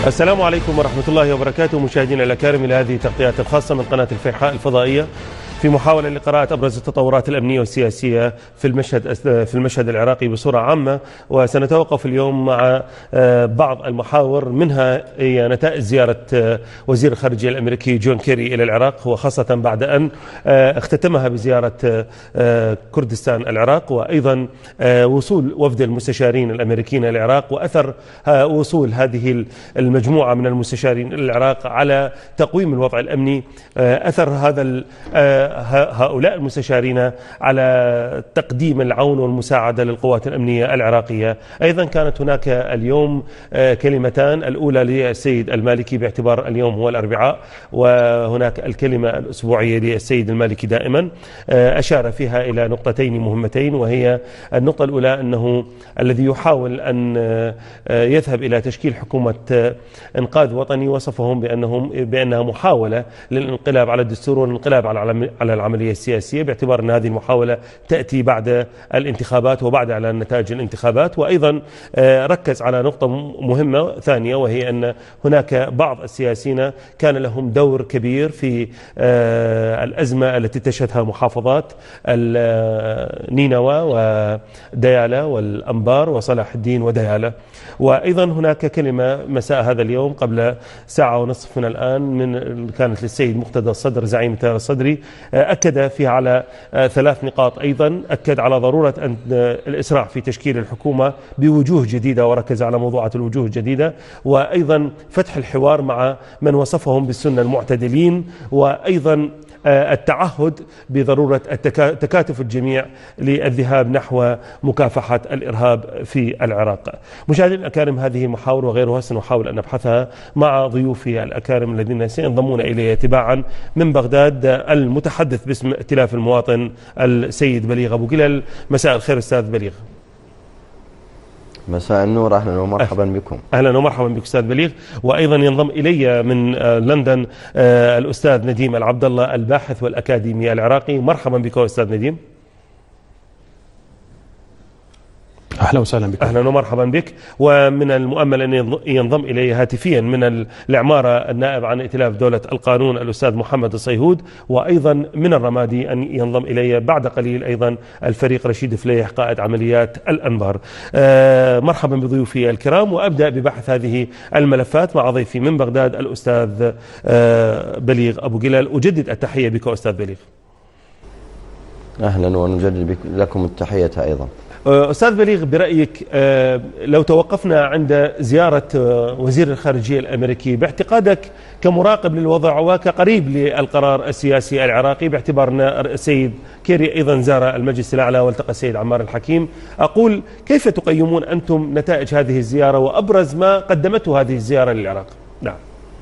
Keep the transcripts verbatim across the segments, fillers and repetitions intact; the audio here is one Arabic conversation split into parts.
السلام عليكم ورحمة الله وبركاته. مشاهدينا الأكارم، إلى هذه تغطيات خاصة من قناة الفيحاء الفضائية في محاولة لقراءة أبرز التطورات الأمنية والسياسية في المشهد في المشهد العراقي بصورة عامة. وسنتوقف اليوم مع بعض المحاور، منها هي نتائج زيارة وزير الخارجية الأمريكي جون كيري إلى العراق، وخاصة بعد أن اختتمها بزيارة كردستان العراق، وأيضا وصول وفد المستشارين الأمريكيين إلى العراق، وأثر وصول هذه المجموعة من المستشارين إلى العراق على تقويم الوضع الأمني، أثر هذا هؤلاء المستشارين على تقديم العون والمساعدة للقوات الأمنية العراقية. أيضا كانت هناك اليوم كلمتان، الأولى للسيد المالكي باعتبار اليوم هو الأربعاء، وهناك الكلمة الأسبوعية للسيد المالكي دائما، أشار فيها إلى نقطتين مهمتين، وهي النقطة الأولى أنه الذي يحاول أن يذهب إلى تشكيل حكومة إنقاذ وطني وصفهم بأنهم بأنها محاولة للانقلاب على الدستور والانقلاب على على العملية السياسية، باعتبار أن هذه المحاولة تأتي بعد الانتخابات وبعد إعلان نتائج الانتخابات. وأيضا ركز على نقطة مهمة ثانية، وهي أن هناك بعض السياسيين كان لهم دور كبير في الأزمة التي تشهدها محافظات نينوى وديالى والأنبار وصلاح الدين وديالى. وأيضا هناك كلمة مساء هذا اليوم قبل ساعة ونصف من الآن من كانت للسيد مقتدى الصدر زعيم التيار الصدري، أكد فيها على ثلاث نقاط. أيضا أكد على ضرورة أن الإسراع في تشكيل الحكومة بوجوه جديدة، وركز على موضوعة الوجوه الجديدة، وأيضا فتح الحوار مع من وصفهم بالسنة المعتدلين، وأيضا التعهد بضرورة تكاتف الجميع للذهاب نحو مكافحة الإرهاب في العراق. مشاهدينا الأكارم، هذه المحاور وغيرها سنحاول أن نبحثها مع ضيوفي الأكارم الذين سينضمون إلي تباعا من بغداد. المتحدث باسم ائتلاف المواطن السيد بليغ أبو جلال. مساء الخير أستاذ بليغ. مساء النور، أهلا ومرحبا بكم. أهلا ومرحبا بك أستاذ بليغ. وأيضا ينضم إلي من لندن الأستاذ نديم العبد الله، الباحث والأكاديمي العراقي. مرحبا بك أستاذ نديم. أهلا وسهلا بك. أهلا ومرحبا بك. ومن المؤمل أن ينضم إلي هاتفيا من العمارة النائب عن ائتلاف دولة القانون الأستاذ محمد الصيهود، وأيضا من الرمادي أن ينضم إلي بعد قليل أيضا الفريق رشيد فليح قائد عمليات الأنبار. آه مرحبا بضيوفي الكرام، وأبدأ ببحث هذه الملفات مع ضيفي من بغداد الأستاذ آه بليغ أبو جلال. أجدد التحية بك أستاذ بليغ. أهلا، ونجدد لكم التحية أيضا. أستاذ بليغ، برأيك لو توقفنا عند زيارة وزير الخارجية الأمريكي، باعتقادك كمراقب للوضع وكقريب للقرار السياسي العراقي، باعتبار أن السيد كيري أيضا زار المجلس الأعلى والتقى السيد عمار الحكيم، أقول كيف تقيمون أنتم نتائج هذه الزيارة وأبرز ما قدمته هذه الزيارة للعراق؟ نعم.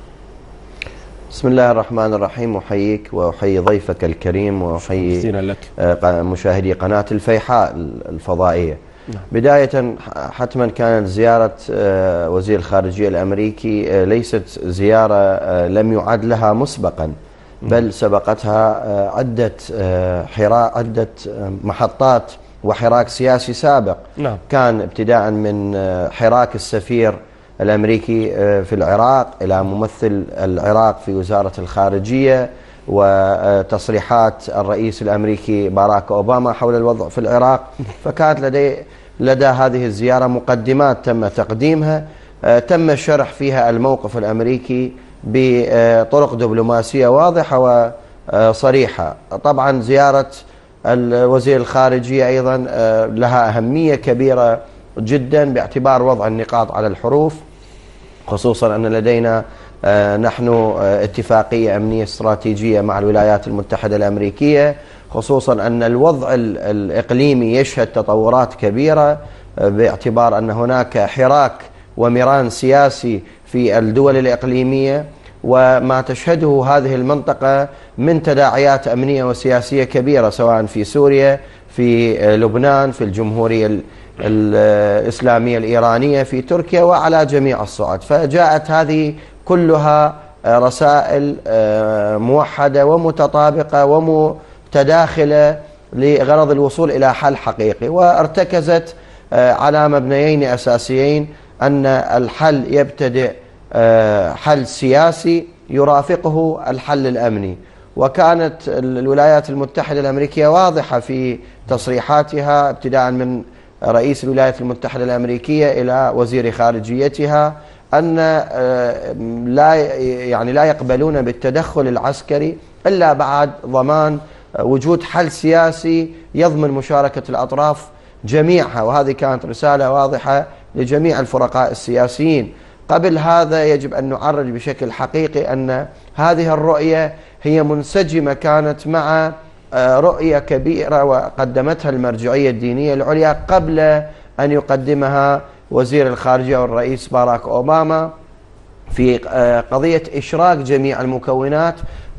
بسم الله الرحمن الرحيم، أحييك وأحيي ضيفك الكريم وأحيي مشاهدي قناة الفيحاء الفضائية. نعم. بداية، حتما كانت زيارة وزير الخارجية الأمريكي ليست زيارة لم يعد لها مسبقا، بل سبقتها عدة حراك عدة محطات وحراك سياسي سابق. نعم. كان ابتداء من حراك السفير الأمريكي في العراق إلى ممثل العراق في وزارة الخارجية، وتصريحات الرئيس الأمريكي باراك أوباما حول الوضع في العراق. فكانت لدي لدى هذه الزيارة مقدمات تم تقديمها، تم الشرح فيها الموقف الأمريكي بطرق دبلوماسية واضحة وصريحة. طبعا زيارة الوزير الخارجية أيضا لها أهمية كبيرة جدا باعتبار وضع النقاط على الحروف، خصوصا أن لدينا نحن اتفاقية أمنية استراتيجية مع الولايات المتحدة الأمريكية، خصوصا أن الوضع الإقليمي يشهد تطورات كبيرة باعتبار أن هناك حراك ومران سياسي في الدول الإقليمية، وما تشهده هذه المنطقة من تداعيات أمنية وسياسية كبيرة، سواء في سوريا، في لبنان، في الجمهورية الإسلامية الإيرانية، في تركيا، وعلى جميع الصعد. فجاءت هذه كلها رسائل موحدة ومتطابقة ومتداخلة لغرض الوصول إلى حل حقيقي، وارتكزت على مبنيين أساسيين: أن الحل يبتدئ حل سياسي يرافقه الحل الأمني. وكانت الولايات المتحدة الأمريكية واضحة في تصريحاتها ابتداء من رئيس الولايات المتحدة الأمريكية إلى وزير خارجيتها أن لا يعني لا يقبلون بالتدخل العسكري إلا بعد ضمان وجود حل سياسي يضمن مشاركة الأطراف جميعها. وهذه كانت رسالة واضحة لجميع الفرقاء السياسيين. قبل هذا يجب أن نعرج بشكل حقيقي أن هذه الرؤية هي منسجمة كانت مع رؤية كبيرة وقدمتها المرجعية الدينية العليا قبل أن يقدمها وزير الخارجية والرئيس باراك أوباما في قضية إشراك جميع المكونات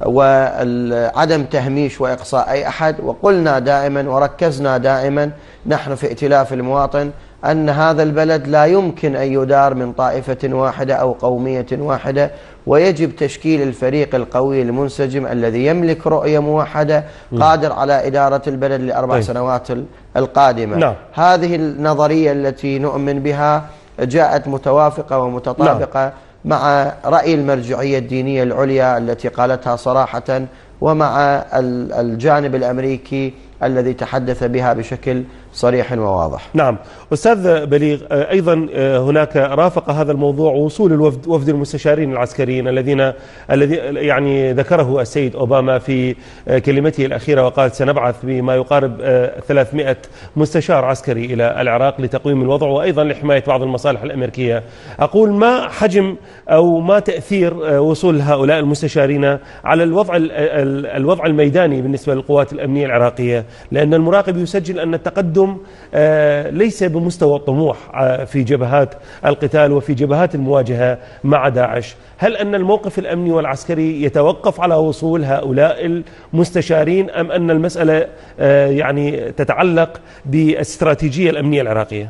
وعدم تهميش وإقصاء أي أحد. وقلنا دائما وركزنا دائما نحن في ائتلاف المواطن أن هذا البلد لا يمكن أن يدار من طائفة واحدة أو قومية واحدة، ويجب تشكيل الفريق القوي المنسجم الذي يملك رؤية موحدة قادر على إدارة البلد لأربع طيب. سنوات القادمة. نعم. هذه النظرية التي نؤمن بها جاءت متوافقة ومتطابقة نعم. مع رأي المرجعية الدينية العليا التي قالتها صراحة، ومع الجانب الأمريكي الذي تحدث بها بشكل صريح وواضح. نعم. أستاذ بليغ، أيضا هناك رافق هذا الموضوع وصول الوفد وفد المستشارين العسكريين الذين الذي يعني ذكره السيد أوباما في كلمته الأخيرة، وقال سنبعث بما يقارب ثلاثمئة مستشار عسكري إلى العراق لتقويم الوضع وأيضا لحماية بعض المصالح الأمريكية. أقول ما حجم أو ما تأثير وصول هؤلاء المستشارين على الوضع الوضع الميداني بالنسبة للقوات الأمنية العراقية؟ لأن المراقب يسجل أن التقدم ليس بمستوى الطموح في جبهات القتال وفي جبهات المواجهة مع داعش. هل أن الموقف الأمني والعسكري يتوقف على وصول هؤلاء المستشارين، أم أن المسألة يعني تتعلق بالاستراتيجية الأمنية العراقية؟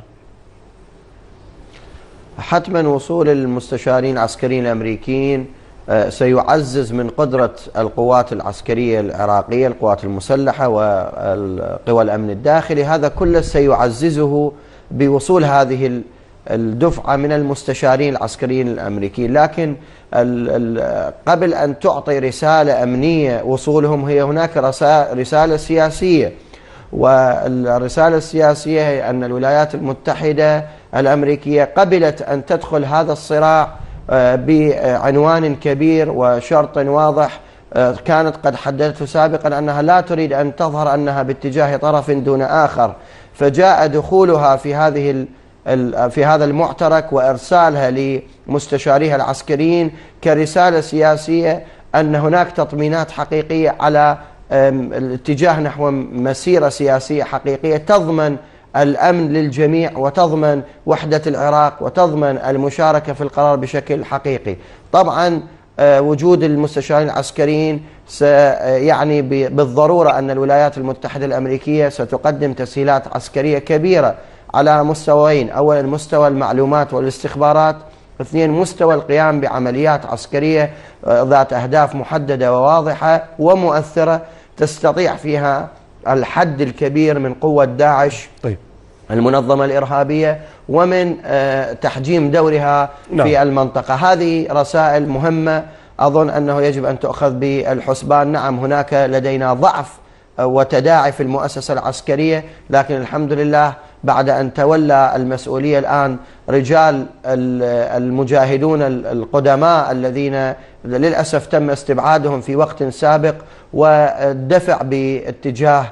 حتما وصول المستشارين العسكريين الأمريكيين سيعزز من قدرة القوات العسكرية العراقية، القوات المسلحة والقوى الأمن الداخلي. هذا كله سيعززه بوصول هذه الدفعة من المستشارين العسكريين الأمريكيين. لكن قبل أن تعطي رسالة أمنية وصولهم، هي هناك رسالة سياسية، والرسالة السياسية هي أن الولايات المتحدة الأمريكية قبلت أن تدخل هذا الصراع بعنوان كبير وشرط واضح كانت قد حددته سابقا، أنها لا تريد أن تظهر أنها باتجاه طرف دون آخر. فجاء دخولها في هذه في هذا المعترك وإرسالها لمستشاريها العسكريين كرسالة سياسية أن هناك تطمينات حقيقية على الاتجاه نحو مسيرة سياسية حقيقية تضمن الأمن للجميع وتضمن وحدة العراق وتضمن المشاركة في القرار بشكل حقيقي. طبعا وجود المستشارين العسكريين سيعني بالضرورة أن الولايات المتحدة الأمريكية ستقدم تسهيلات عسكرية كبيرة على مستويين: أولا مستوى المعلومات والاستخبارات، اثنين مستوى القيام بعمليات عسكرية ذات أهداف محددة وواضحة ومؤثرة تستطيع فيها الحد الكبير من قوة داعش طيب. المنظمة الإرهابية ومن تحجيم دورها نعم. في المنطقة. هذه رسائل مهمة أظن أنه يجب أن تؤخذ بالحسبان. نعم هناك لدينا ضعف وتداعي في المؤسسة العسكرية، لكن الحمد لله بعد أن تولى المسؤولية الآن رجال المجاهدون القدماء الذين للأسف تم استبعادهم في وقت سابق والدفع باتجاه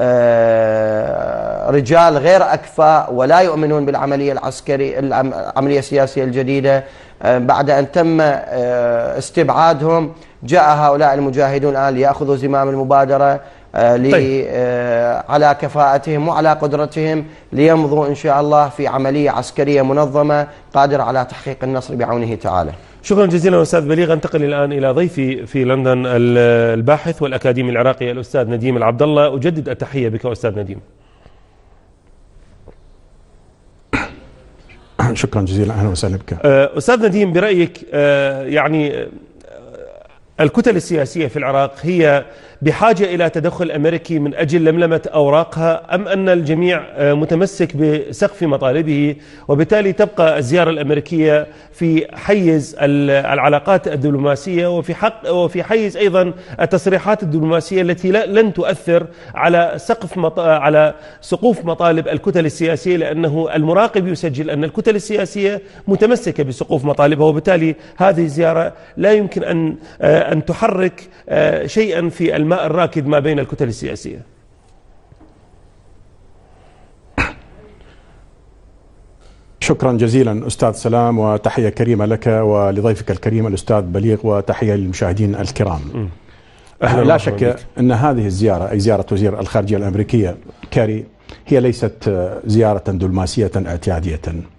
رجال غير أكفاء ولا يؤمنون بالعملية العسكرية العملية السياسية الجديدة. بعد أن تم استبعادهم جاء هؤلاء المجاهدون الآن ليأخذوا زمام المبادرة طيب. على كفاءتهم وعلى قدرتهم ليمضوا إن شاء الله في عملية عسكرية منظمة قادرة على تحقيق النصر بعونه تعالى. شكرا جزيلا أستاذ بليغ. انتقل الآن إلى ضيفي في لندن الباحث والأكاديمي العراقي الأستاذ نديم العبد الله. أجدد التحية بك أستاذ نديم. شكرا جزيلا، أهلا وسهلا بك. أستاذ نديم، برأيك يعني الكتل السياسية في العراق هي بحاجة إلى تدخل أمريكي من أجل لملمة أوراقها، أم أن الجميع متمسك بسقف مطالبه، وبالتالي تبقى الزيارة الأمريكية في حيز العلاقات الدبلوماسية وفي حق وفي حيز أيضا التصريحات الدبلوماسية التي لن تؤثر على سقف مط... على سقوف مطالب الكتل السياسية، لأنه المراقب يسجل أن الكتل السياسية متمسكة بسقوف مطالبها، وبالتالي هذه الزيارة لا يمكن أن أن تحرك شيئا في الماء الراكد ما بين الكتل السياسية. شكرا جزيلا أستاذ سلام، وتحية كريمة لك ولضيفك الكريم الأستاذ بليغ، وتحية للمشاهدين الكرام. لا شك أن هذه الزيارة، أي زيارة وزير الخارجية الأمريكية كاري، هي ليست زيارة دبلوماسية اعتيادية.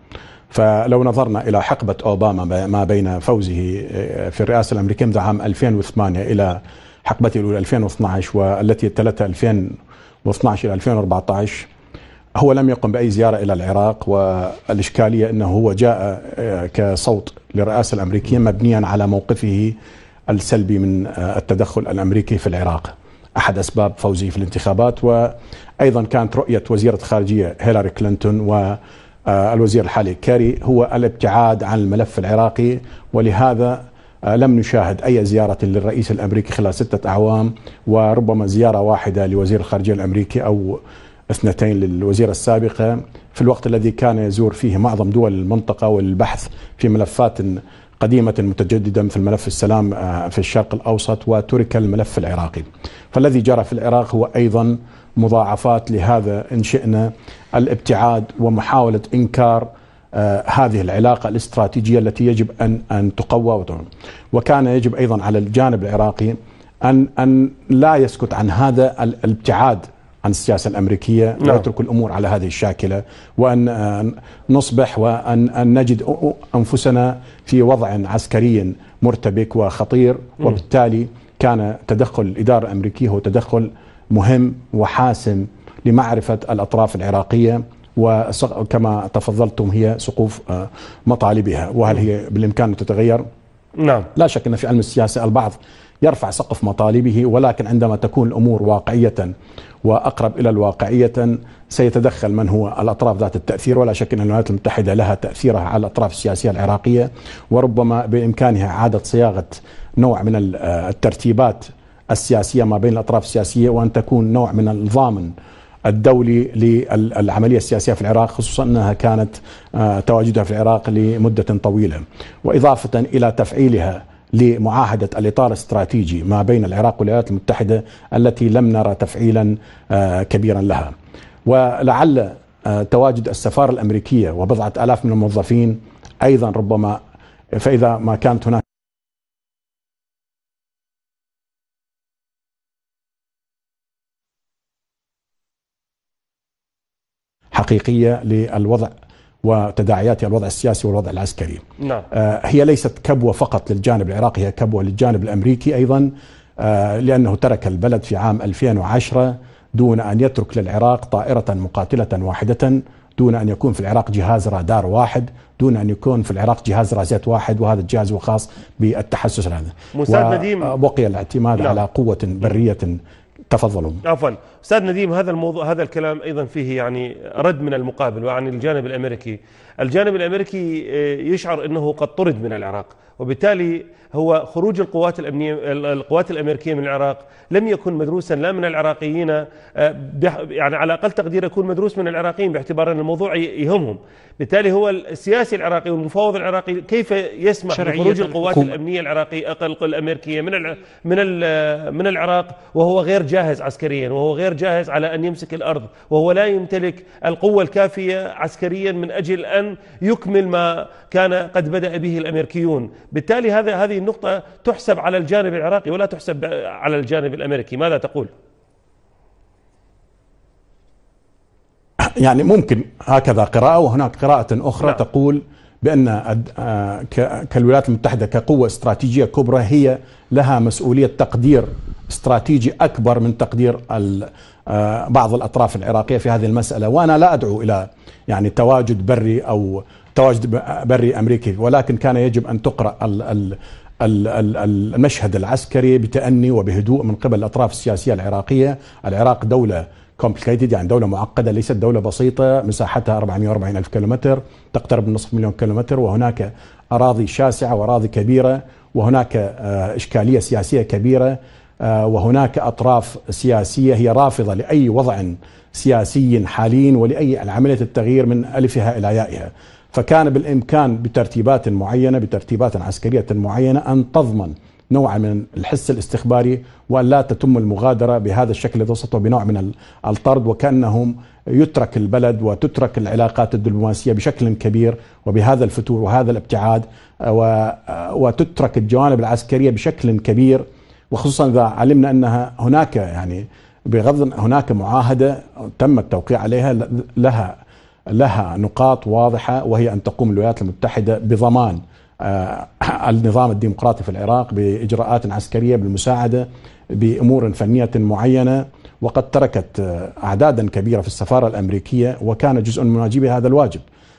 فلو نظرنا إلى حقبة أوباما ما بين فوزه في الرئاسة الأمريكية منذ عام ألفين وثمانية إلى حقبته الأولى ألفين واثني عشر، والتي تلتها ألفين واثني عشر إلى ألفين وأربعة عشر، هو لم يقم بأي زيارة إلى العراق. والإشكالية أنه هو جاء كصوت للرئاسة الأمريكية مبنيا على موقفه السلبي من التدخل الأمريكي في العراق، أحد أسباب فوزه في الانتخابات. وأيضا كانت رؤية وزيرة الخارجية هيلاري كلينتون و الوزير الحالي كاري هو الابتعاد عن الملف العراقي، ولهذا لم نشاهد أي زيارة للرئيس الأمريكي خلال ستة أعوام، وربما زيارة واحدة لوزير الخارجية الأمريكي أو اثنتين للوزيرة السابقة في الوقت الذي كان يزور فيه معظم دول المنطقة والبحث في ملفات قديمة متجددة مثل ملف السلام في الشرق الأوسط، وترك الملف العراقي. فالذي جرى في العراق هو أيضا مضاعفات لهذا إن شئنا الابتعاد ومحاولة إنكار آه هذه العلاقة الاستراتيجية التي يجب أن أن تقوى. وكان يجب أيضا على الجانب العراقي أن أن لا يسكت عن هذا الابتعاد عن السياسة الأمريكية ويترك الأمور على هذه الشاكلة، وأن نصبح وأن أن نجد أنفسنا في وضع عسكري مرتبك وخطير. وبالتالي كان تدخل الإدارة الأمريكية هو تدخل مهم وحاسم لمعرفة الأطراف العراقية، وكما تفضلتم هي سقوف مطالبها، وهل هي بالإمكان أن تتغير؟ نعم. لا شك أن في علم السياسة البعض يرفع سقف مطالبه، ولكن عندما تكون الأمور واقعية وأقرب إلى الواقعية سيتدخل من هو الأطراف ذات التأثير. ولا شك أن الولايات المتحدة لها تأثيرها على الأطراف السياسية العراقية، وربما بإمكانها إعادة صياغة نوع من الترتيبات السياسية ما بين الأطراف السياسية، وأن تكون نوع من الضامن الدولي للعملية السياسية في العراق، خصوصا أنها كانت تواجدها في العراق لمدة طويلة، وإضافة إلى تفعيلها لمعاهدة الإطار الاستراتيجي ما بين العراق والولايات المتحدة التي لم نرى تفعيلا كبيرا لها. ولعل تواجد السفارة الأمريكية وبضعة آلاف من الموظفين أيضا ربما، فإذا ما كانت هناك حقيقية للوضع وتداعيات الوضع السياسي والوضع العسكري. نعم. آه هي ليست كبوة فقط للجانب العراقي، هي كبوة للجانب الأمريكي أيضا، آه لأنه ترك البلد في عام ألفين وعشرة دون أن يترك للعراق طائرة مقاتلة واحدة، دون أن يكون في العراق جهاز رادار واحد، دون أن يكون في العراق جهاز رازات واحد، وهذا الجهاز هو خاص بالتحسس هذا. أستاذ نديم، وبقي الاعتماد نعم. على قوة برية. تفضلوا. عفوا أستاذ نديم، هذا الموضوع هذا الكلام أيضا فيه يعني رد من المقابل وعن الجانب الأمريكي. الجانب الأمريكي يشعر أنه قد طرد من العراق، وبالتالي هو خروج القوات الأمنية القوات الأمريكية من العراق لم يكن مدروسا لا من العراقيين، يعني على أقل تقدير يكون مدروس من العراقيين باعتبار أن الموضوع يهمهم. بالتالي هو السياسي العراقي والمفاوض العراقي كيف يسمح بخروج القوات الأمنية العراقية أقل الأمريكية من من من العراق وهو غير جاهز عسكريا، وهو غير جاهز على أن يمسك الأرض، وهو لا يمتلك القوة الكافية عسكريا من أجل أن يكمل ما كان قد بدأ به الأمريكيون. بالتالي هذا هذه النقطة تحسب على الجانب العراقي ولا تحسب على الجانب الأمريكي. ماذا تقول؟ يعني ممكن هكذا قراءة، وهناك قراءة أخرى نعم. تقول بأن كالولايات المتحدة كقوة استراتيجية كبرى هي لها مسؤولية تقدير استراتيجي أكبر من تقدير بعض الأطراف العراقية في هذه المسألة. وأنا لا أدعو إلى يعني تواجد بري أو تواجد بري أمريكي، ولكن كان يجب أن تقرأ المشهد العسكري بتأني وبهدوء من قبل الأطراف السياسية العراقية. العراق دولة complicated، يعني دولة معقدة، ليست دولة بسيطة، مساحتها أربعمئة وأربعين ألف كيلومتر، تقترب من نصف مليون كيلومتر، وهناك أراضي شاسعة وأراضي كبيرة، وهناك إشكالية سياسية كبيرة، وهناك أطراف سياسية هي رافضة لأي وضع سياسي حالي ولأي عملية التغيير من ألفها إلى يائها. فكان بالإمكان بترتيبات معينة بترتيبات عسكرية معينة أن تضمن نوع من الحس الاستخباري، وأن لا تتم المغادرة بهذا الشكل الوسط وبنوع من الطرد، وكأنهم يترك البلد وتترك العلاقات الدبلوماسية بشكل كبير وبهذا الفتور وهذا الابتعاد، وتترك الجوانب العسكرية بشكل كبير، وخصوصا إذا علمنا أنها هناك يعني بغض هناك معاهدة تم التوقيع عليها لها لها نقاط واضحة، وهي أن تقوم الولايات المتحدة بضمان النظام الديمقراطي في العراق بإجراءات عسكرية بالمساعدة بأمور فنية معينة، وقد تركت أعدادا كبيرة في السفارة الأمريكية وكان جزء من واجبها هذا الواجب.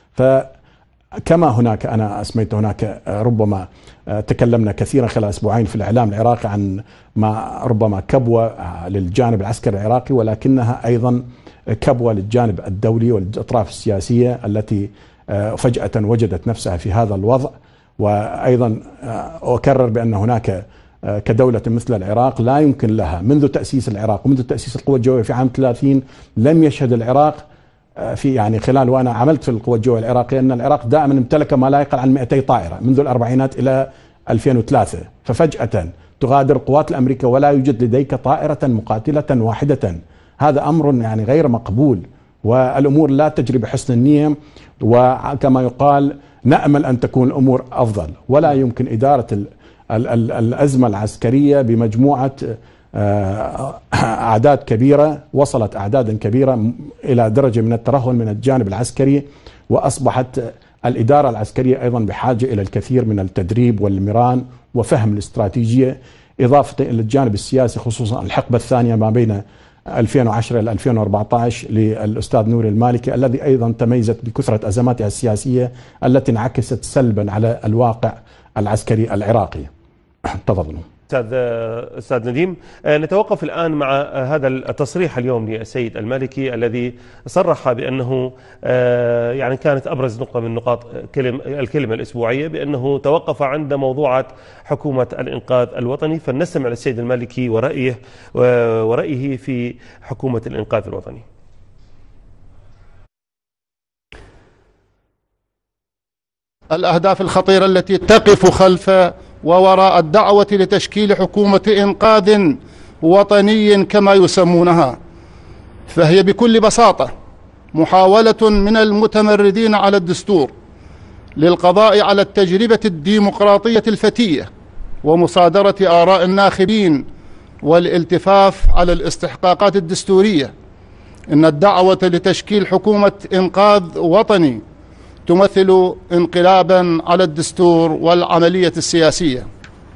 فكما هناك أنا أسميت هناك ربما تكلمنا كثيرا خلال أسبوعين في الإعلام العراقي عن ما ربما كبوة للجانب العسكري العراقي، ولكنها أيضا كبوة للجانب الدولي والأطراف السياسية التي فجأة وجدت نفسها في هذا الوضع. وأيضا أكرر بأن هناك كدولة مثل العراق لا يمكن لها منذ تأسيس العراق ومنذ تأسيس القوى الجوية في عام ثلاثين لم يشهد العراق في يعني خلال وأنا عملت في القوى الجوية العراقية أن العراق دائما امتلك ما لا يقل عن مئتي طائرة منذ الأربعينات إلى ألفين وثلاثة، ففجأة تغادر القوات الأمريكية ولا يوجد لديك طائرة مقاتلة واحدة. هذا أمر يعني غير مقبول، والأمور لا تجري بحسن النية، وكما يقال نأمل أن تكون الأمور أفضل. ولا يمكن إدارة ال ال ال الأزمة العسكرية بمجموعة أعداد كبيرة، وصلت أعدادا كبيرة إلى درجة من الترهل من الجانب العسكري، وأصبحت الإدارة العسكرية أيضا بحاجة إلى الكثير من التدريب والمران وفهم الاستراتيجية، إضافة إلى الجانب السياسي خصوصا الحقبة الثانية ما بين ألفين وعشرة إلى ألفين وأربعة عشر للأستاذ نوري المالكي الذي أيضا تميزت بكثرة أزماتها السياسية التي انعكست سلبا على الواقع العسكري العراقي. تفضلوا. أستاذ أستاذ نديم، نتوقف الآن مع هذا التصريح اليوم للسيد المالكي الذي صرح بأنه يعني كانت أبرز نقطة من نقاط الكلمة الأسبوعية بأنه توقف عند موضوعة حكومة الإنقاذ الوطني، فلنستمع للسيد المالكي ورأيه ورأيه في حكومة الإنقاذ الوطني. الأهداف الخطيرة التي تقف خلف ووراء الدعوة لتشكيل حكومة إنقاذ وطني كما يسمونها، فهي بكل بساطة محاولة من المتمردين على الدستور للقضاء على التجربة الديمقراطية الفتية ومصادرة آراء الناخبين والالتفاف على الاستحقاقات الدستورية. إن الدعوة لتشكيل حكومة إنقاذ وطني تمثل انقلابا على الدستور والعملية السياسية.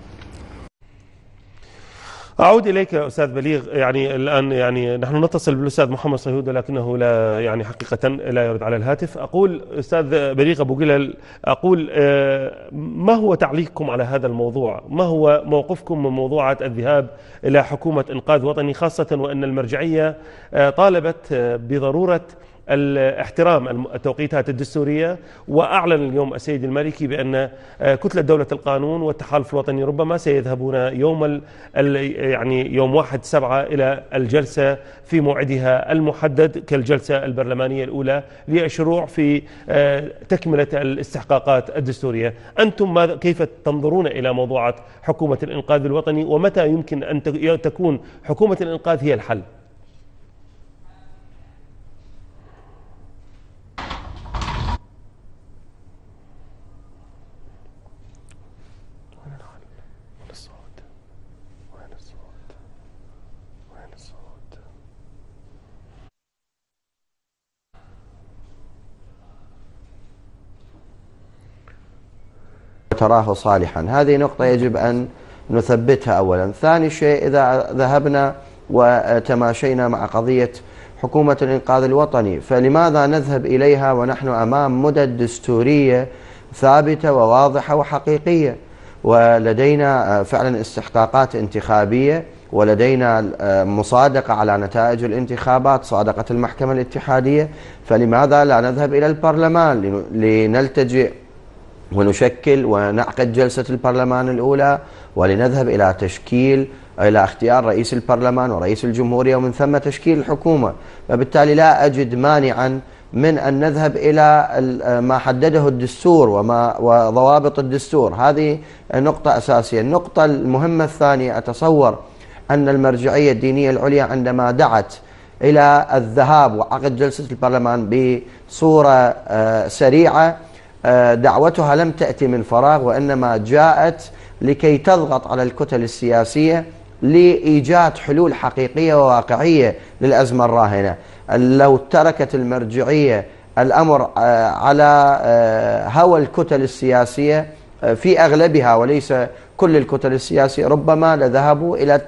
أعود إليك أستاذ بليغ. يعني الآن يعني نحن نتصل بالأستاذ محمد صهيود ولكنه لا يعني حقيقة لا يرد على الهاتف. أقول أستاذ بليغ أبو قلل، أقول ما هو تعليقكم على هذا الموضوع؟ ما هو موقفكم من موضوعة الذهاب إلى حكومة إنقاذ وطني، خاصة وأن المرجعية طالبت بضرورة الاحترام التوقيتات الدستورية، وأعلن اليوم السيد المالكي بأن كتلة دولة القانون والتحالف الوطني ربما سيذهبون يوم يعني يوم واحد سبعة إلى الجلسة في موعدها المحدد كالجلسة البرلمانية الأولى للشروع في تكملة الاستحقاقات الدستورية. أنتم ماذا كيف تنظرون إلى موضوعة حكومة الإنقاذ الوطني، ومتى يمكن أن تكون حكومة الإنقاذ هي الحل؟ تراه صالحا. هذه نقطة يجب أن نثبتها أولا. ثاني شيء، إذا ذهبنا وتماشينا مع قضية حكومة الإنقاذ الوطني، فلماذا نذهب إليها ونحن أمام مدد دستورية ثابتة وواضحة وحقيقية؟ ولدينا فعلا استحقاقات انتخابية، ولدينا مصادقة على نتائج الانتخابات، صادقة المحكمة الاتحادية، فلماذا لا نذهب إلى البرلمان لنلتجئ ونشكل ونعقد جلسة البرلمان الأولى، ولنذهب إلى تشكيل إلى اختيار رئيس البرلمان ورئيس الجمهورية ومن ثم تشكيل الحكومة. فبالتالي لا أجد مانعا من أن نذهب إلى ما حدده الدستور وما وضوابط الدستور. هذه نقطة أساسية. النقطة المهمة الثانية، أتصور أن المرجعية الدينية العليا عندما دعت إلى الذهاب وعقد جلسة البرلمان بصورة سريعة، دعوتها لم تأتي من فراغ، وإنما جاءت لكي تضغط على الكتل السياسية لإيجاد حلول حقيقية وواقعية للأزمة الراهنة. لو تركت المرجعية الأمر على هوى الكتل السياسية في أغلبها وليس كل الكتل السياسية، ربما لذهبوا إلى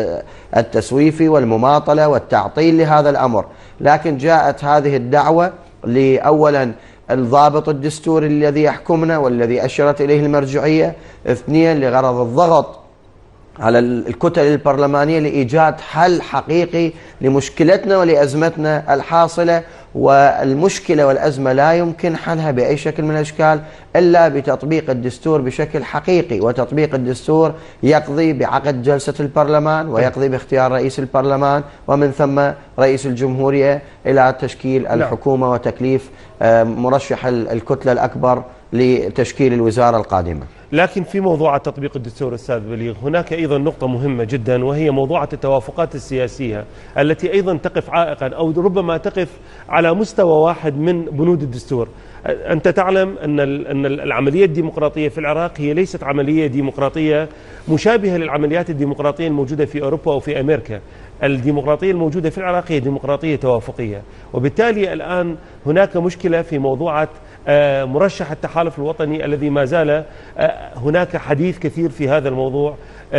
التسويف والمماطلة والتعطيل لهذا الأمر. لكن جاءت هذه الدعوة لأولا الضابط الدستوري الذي يحكمنا والذي أشرت إليه المرجعية، اثنين لغرض الضغط على الكتل البرلمانية لإيجاد حل حقيقي لمشكلتنا ولأزمتنا الحاصلة. والمشكلة والأزمة لا يمكن حلها بأي شكل من الأشكال إلا بتطبيق الدستور بشكل حقيقي، وتطبيق الدستور يقضي بعقد جلسة البرلمان ويقضي باختيار رئيس البرلمان ومن ثم رئيس الجمهورية إلى تشكيل الحكومة وتكليف مرشح الكتلة الأكبر لتشكيل الوزارة القادمة. لكن في موضوع تطبيق الدستور أستاذ بليغ هناك أيضا نقطة مهمة جدا، وهي موضوع التوافقات السياسية التي أيضا تقف عائقا أو ربما تقف على مستوى واحد من بنود الدستور. أنت تعلم أن أن العملية الديمقراطية في العراق هي ليست عملية ديمقراطية مشابهة للعمليات الديمقراطية الموجودة في أوروبا أو في أمريكا. الديمقراطية الموجودة في العراق هي ديمقراطية توافقية، وبالتالي الآن هناك مشكلة في موضوع مرشح التحالف الوطني الذي ما زال هناك حديث كثير في هذا الموضوع،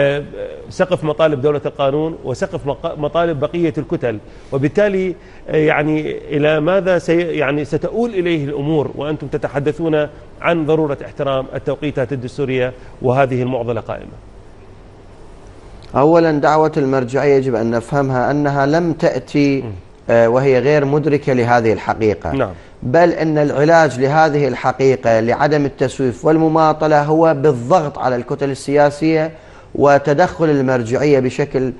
سقف مطالب دولة القانون وسقف مطالب بقية الكتل، وبالتالي يعني إلى ماذا سي يعني ستؤول إليه الأمور وأنتم تتحدثون عن ضرورة احترام التوقيتات الدستورية وهذه المعضلة قائمة؟ أولا دعوة المرجعية يجب أن نفهمها أنها لم تأتي وهي غير مدركة لهذه الحقيقة. نعم. بل أن العلاج لهذه الحقيقة لعدم التسويف والمماطلة هو بالضغط على الكتل السياسية وتدخل المرجعية بشكل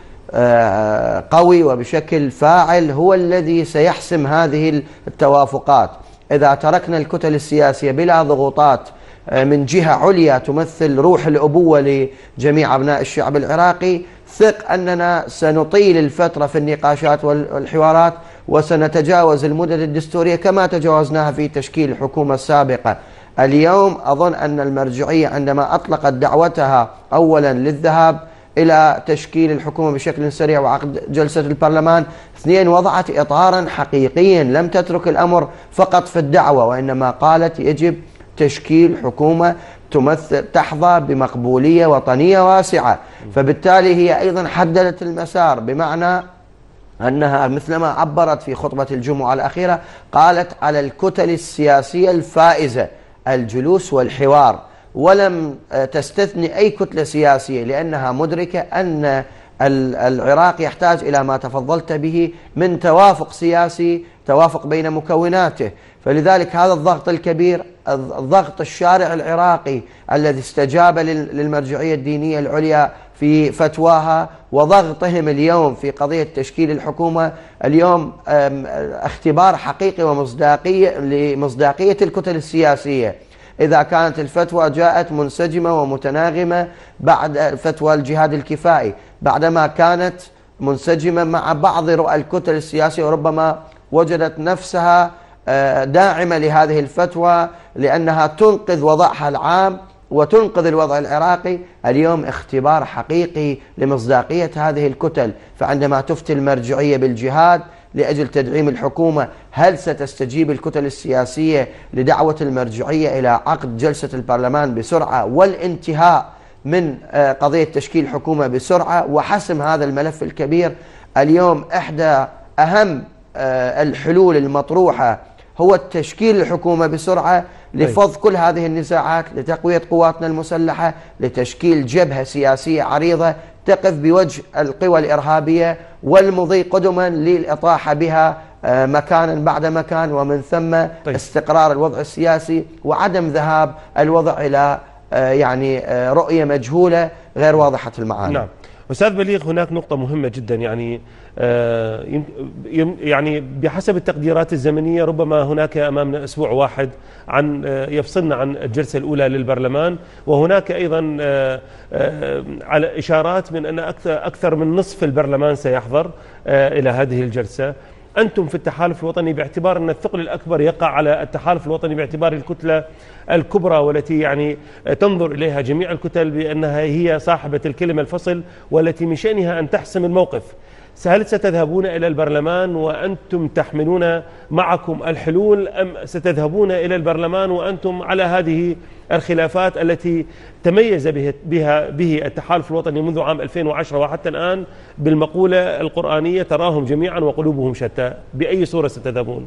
قوي وبشكل فاعل هو الذي سيحسم هذه التوافقات. إذا تركنا الكتل السياسية بلا ضغوطات من جهة عليا تمثل روح الأبوة لجميع أبناء الشعب العراقي، ثق أننا سنطيل الفترة في النقاشات والحوارات وسنتجاوز المدد الدستورية كما تجاوزناها في تشكيل الحكومة السابقة. اليوم أظن أن المرجعية عندما أطلقت دعوتها أولا للذهاب إلى تشكيل الحكومة بشكل سريع وعقد جلسة البرلمان، اثنين وضعت إطارا حقيقيا لم تترك الأمر فقط في الدعوة، وإنما قالت يجب تشكيل حكومة تمثل تحظى بمقبولية وطنية واسعة. فبالتالي هي أيضا حددت المسار، بمعنى أنها مثلما عبرت في خطبة الجمعة الأخيرة قالت على الكتل السياسية الفائزة الجلوس والحوار، ولم تستثني أي كتلة سياسية لأنها مدركة أن العراق يحتاج إلى ما تفضلت به من توافق سياسي، توافق بين مكوناته. فلذلك هذا الضغط الكبير، الضغط الشارع العراقي الذي استجاب للمرجعية الدينية العليا في فتواها وضغطهم اليوم في قضية تشكيل الحكومة، اليوم اختبار حقيقي ومصداقية لمصداقية الكتل السياسية. إذا كانت الفتوى جاءت منسجمة ومتناغمة بعد فتوى الجهاد الكفائي، بعدما كانت منسجمة مع بعض رؤى الكتل السياسية وربما وجدت نفسها داعمة لهذه الفتوى لأنها تنقذ وضعها العام وتنقذ الوضع العراقي، اليوم اختبار حقيقي لمصداقية هذه الكتل. فعندما تفتي المرجعية بالجهاد لأجل تدعيم الحكومة، هل ستستجيب الكتل السياسية لدعوة المرجعية إلى عقد جلسة البرلمان بسرعة والانتهاء من قضية تشكيل حكومة بسرعة وحسم هذا الملف الكبير؟ اليوم إحدى أهم الحلول المطروحة هو تشكيل الحكومة بسرعة لفض كل هذه النزاعات، لتقوية قواتنا المسلحة، لتشكيل جبهة سياسية عريضة تقف بوجه القوى الإرهابية والمضي قدما للإطاحة بها مكانا بعد مكان، ومن ثم طيب. استقرار الوضع السياسي وعدم ذهاب الوضع إلى يعني رؤية مجهولة غير واضحة المعاني. نعم أستاذ بليغ، هناك نقطة مهمة جدا، يعني يعني بحسب التقديرات الزمنية ربما هناك أمامنا أسبوع واحد عن يفصلنا عن الجلسة الأولى للبرلمان، وهناك أيضا على إشارات من أن أكثر من نصف البرلمان سيحضر إلى هذه الجلسة. أنتم في التحالف الوطني باعتبار أن الثقل الأكبر يقع على التحالف الوطني باعتبار الكتلة الكبرى والتي يعني تنظر إليها جميع الكتل بأنها هي صاحبة الكلمة الفصل والتي من شأنها أن تحسم الموقف، هل ستذهبون إلى البرلمان وأنتم تحملون معكم الحلول، أم ستذهبون إلى البرلمان وأنتم على هذه الخلافات التي تميز بها به التحالف الوطني منذ عام ألفين وعشرة وحتى الآن بالمقولة القرآنية تراهم جميعا وقلوبهم شتى؟ بأي صورة ستذهبون؟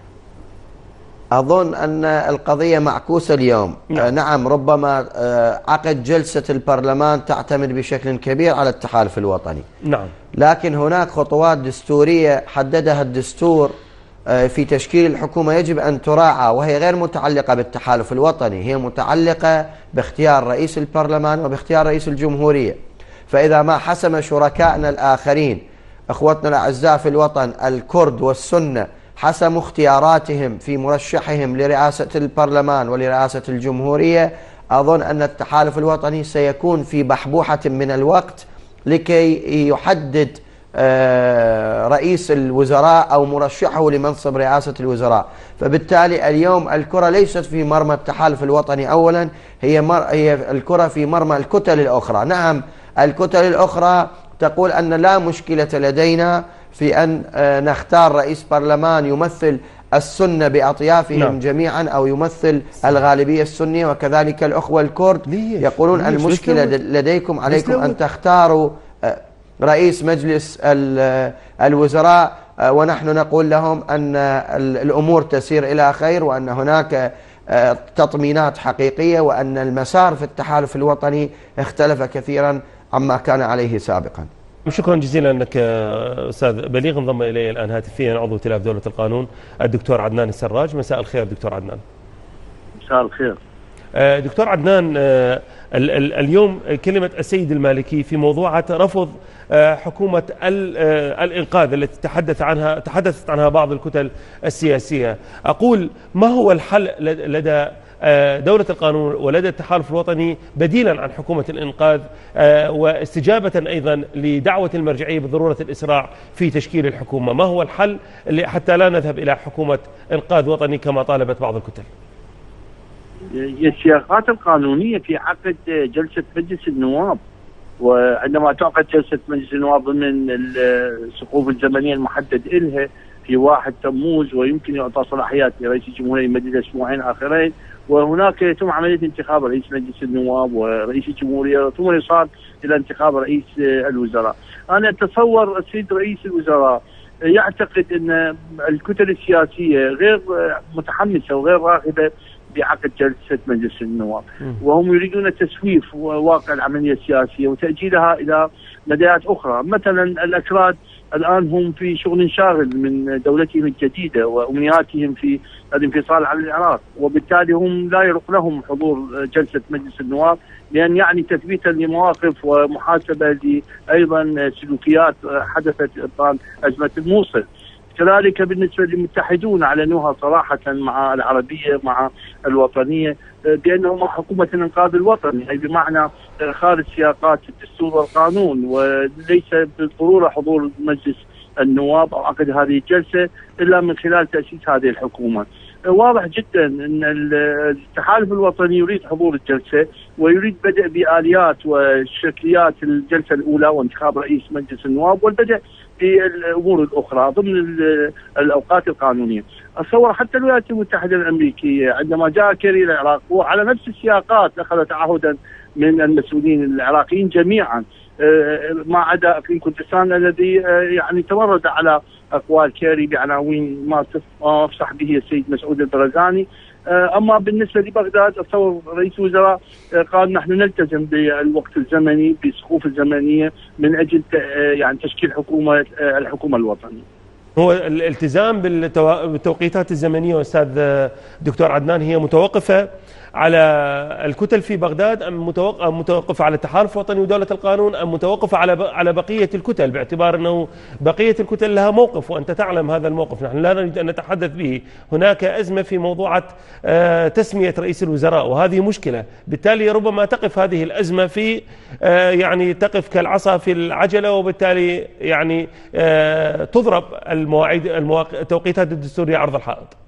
أظن أن القضية معكوسة اليوم. نعم, نعم ربما عقد جلسة البرلمان تعتمد بشكل كبير على التحالف الوطني. نعم. لكن هناك خطوات دستورية حددها الدستور في تشكيل الحكومة يجب أن تراعى، وهي غير متعلقة بالتحالف الوطني، هي متعلقة باختيار رئيس البرلمان وباختيار رئيس الجمهورية. فإذا ما حسم شركائنا الآخرين أخوتنا الأعزاء في الوطن الكرد والسنة حسموا اختياراتهم في مرشحهم لرئاسة البرلمان ولرئاسة الجمهورية، أظن أن التحالف الوطني سيكون في بحبوحة من الوقت لكي يحدد رئيس الوزراء أو مرشحه لمنصب رئاسة الوزراء. فبالتالي اليوم الكرة ليست في مرمى التحالف الوطني أولا، هي, مر... هي الكرة في مرمى الكتل الأخرى. نعم الكتل الأخرى تقول أن لا مشكلة لدينا في أن نختار رئيس برلمان يمثل السنة بأطيافهم نعم. جميعا أو يمثل الغالبية السنية، وكذلك الأخوة الكرد ليش؟ يقولون ليش؟ المشكلة لديكم، عليكم أن تختاروا رئيس مجلس الوزراء، ونحن نقول لهم أن الأمور تسير إلى خير، وأن هناك تطمينات حقيقية، وأن المسار في التحالف الوطني اختلف كثيرا عما كان عليه سابقا. شكرا جزيلا لك أستاذ بليغ. انضم إلي الآن هاتفيا عضو ائتلاف دولة القانون الدكتور عدنان السراج. مساء الخير دكتور عدنان. مساء الخير دكتور عدنان، اليوم كلمة السيد المالكي في موضوعة رفض حكومة الإنقاذ التي تحدث عنها تحدثت عنها بعض الكتل السياسية، أقول ما هو الحل لدى دولة القانون ولدى التحالف الوطني بديلا عن حكومة الإنقاذ، واستجابة أيضا لدعوة المرجعية بضرورة الإسراع في تشكيل الحكومة؟ ما هو الحل حتى لا نذهب إلى حكومة إنقاذ وطني كما طالبت بعض الكتل؟ السياقات القانونية في عقد جلسة مجلس النواب، وعندما تعقد جلسة مجلس النواب ضمن الصفوف الزمنية المحدد إلها في واحد تموز، ويمكن يعطى صلاحيات لرئيس الجمهورية لمدة أسبوعين آخرين، وهناك يتم عملية انتخاب رئيس مجلس النواب ورئيس الجمهورية، ثم يصار إلى انتخاب رئيس الوزراء. أنا أتصور السيد رئيس الوزراء يعتقد أن الكتل السياسية غير متحمسة وغير راغبة بعقد جلسة مجلس النواب، وهم يريدون تسويف واقع العملية السياسية وتأجيلها إلى مدايات أخرى. مثلا الأكراد الآن هم في شغل شاغل من دولتهم الجديدة وأمنياتهم في الانفصال عن العراق، وبالتالي هم لا يرق لهم حضور جلسة مجلس النواب، لأن يعني تثبيتا لمواقف ومحاسبة أيضا سلوكيات حدثت إبطال أزمة الموصل. كذلك بالنسبة للمتحدون أعلنوها صراحة مع العربية مع الوطنية بأنهم مع حكومة الإنقاذ الوطني، أي بمعنى خارج سياقات الدستور والقانون، وليس بالضرورة حضور مجلس النواب أو عقد هذه الجلسة إلا من خلال تأسيس هذه الحكومة. واضح جدا أن التحالف الوطني يريد حضور الجلسة ويريد بدء بآليات وشكليات الجلسة الأولى وانتخاب رئيس مجلس النواب والبدء بالأمور الأخرى ضمن الأوقات القانونية. أتصور حتى الولايات المتحدة الأمريكية عندما جاء كيري العراق وعلى نفس السياقات أخذ تعهدا من المسؤولين العراقيين جميعا ما عدا اقليم كردستان الذي يعني تمرد على اقوال كيري بعناوين ما افصح به السيد مسعود البرزاني. اما بالنسبه لبغداد اتصور رئيس الوزراء قال نحن نلتزم بالوقت الزمني بالصفوف الزمنيه من اجل يعني تشكيل حكومه الحكومه الوطنيه. هو الالتزام بالتوقيتات الزمنيه استاذ دكتور عدنان هي متوقفه على الكتل في بغداد ام متوقفه على التحالف الوطني ودوله القانون ام متوقفه على على بقيه الكتل، باعتبار انه بقيه الكتل لها موقف وانت تعلم هذا الموقف، نحن لا نريد ان نتحدث به. هناك ازمه في موضوع تسميه رئيس الوزراء وهذه مشكله، بالتالي ربما تقف هذه الازمه في يعني تقف كالعصا في العجله، وبالتالي يعني تضرب المواعيد التوقيتات الدستوريه عرض الحائط.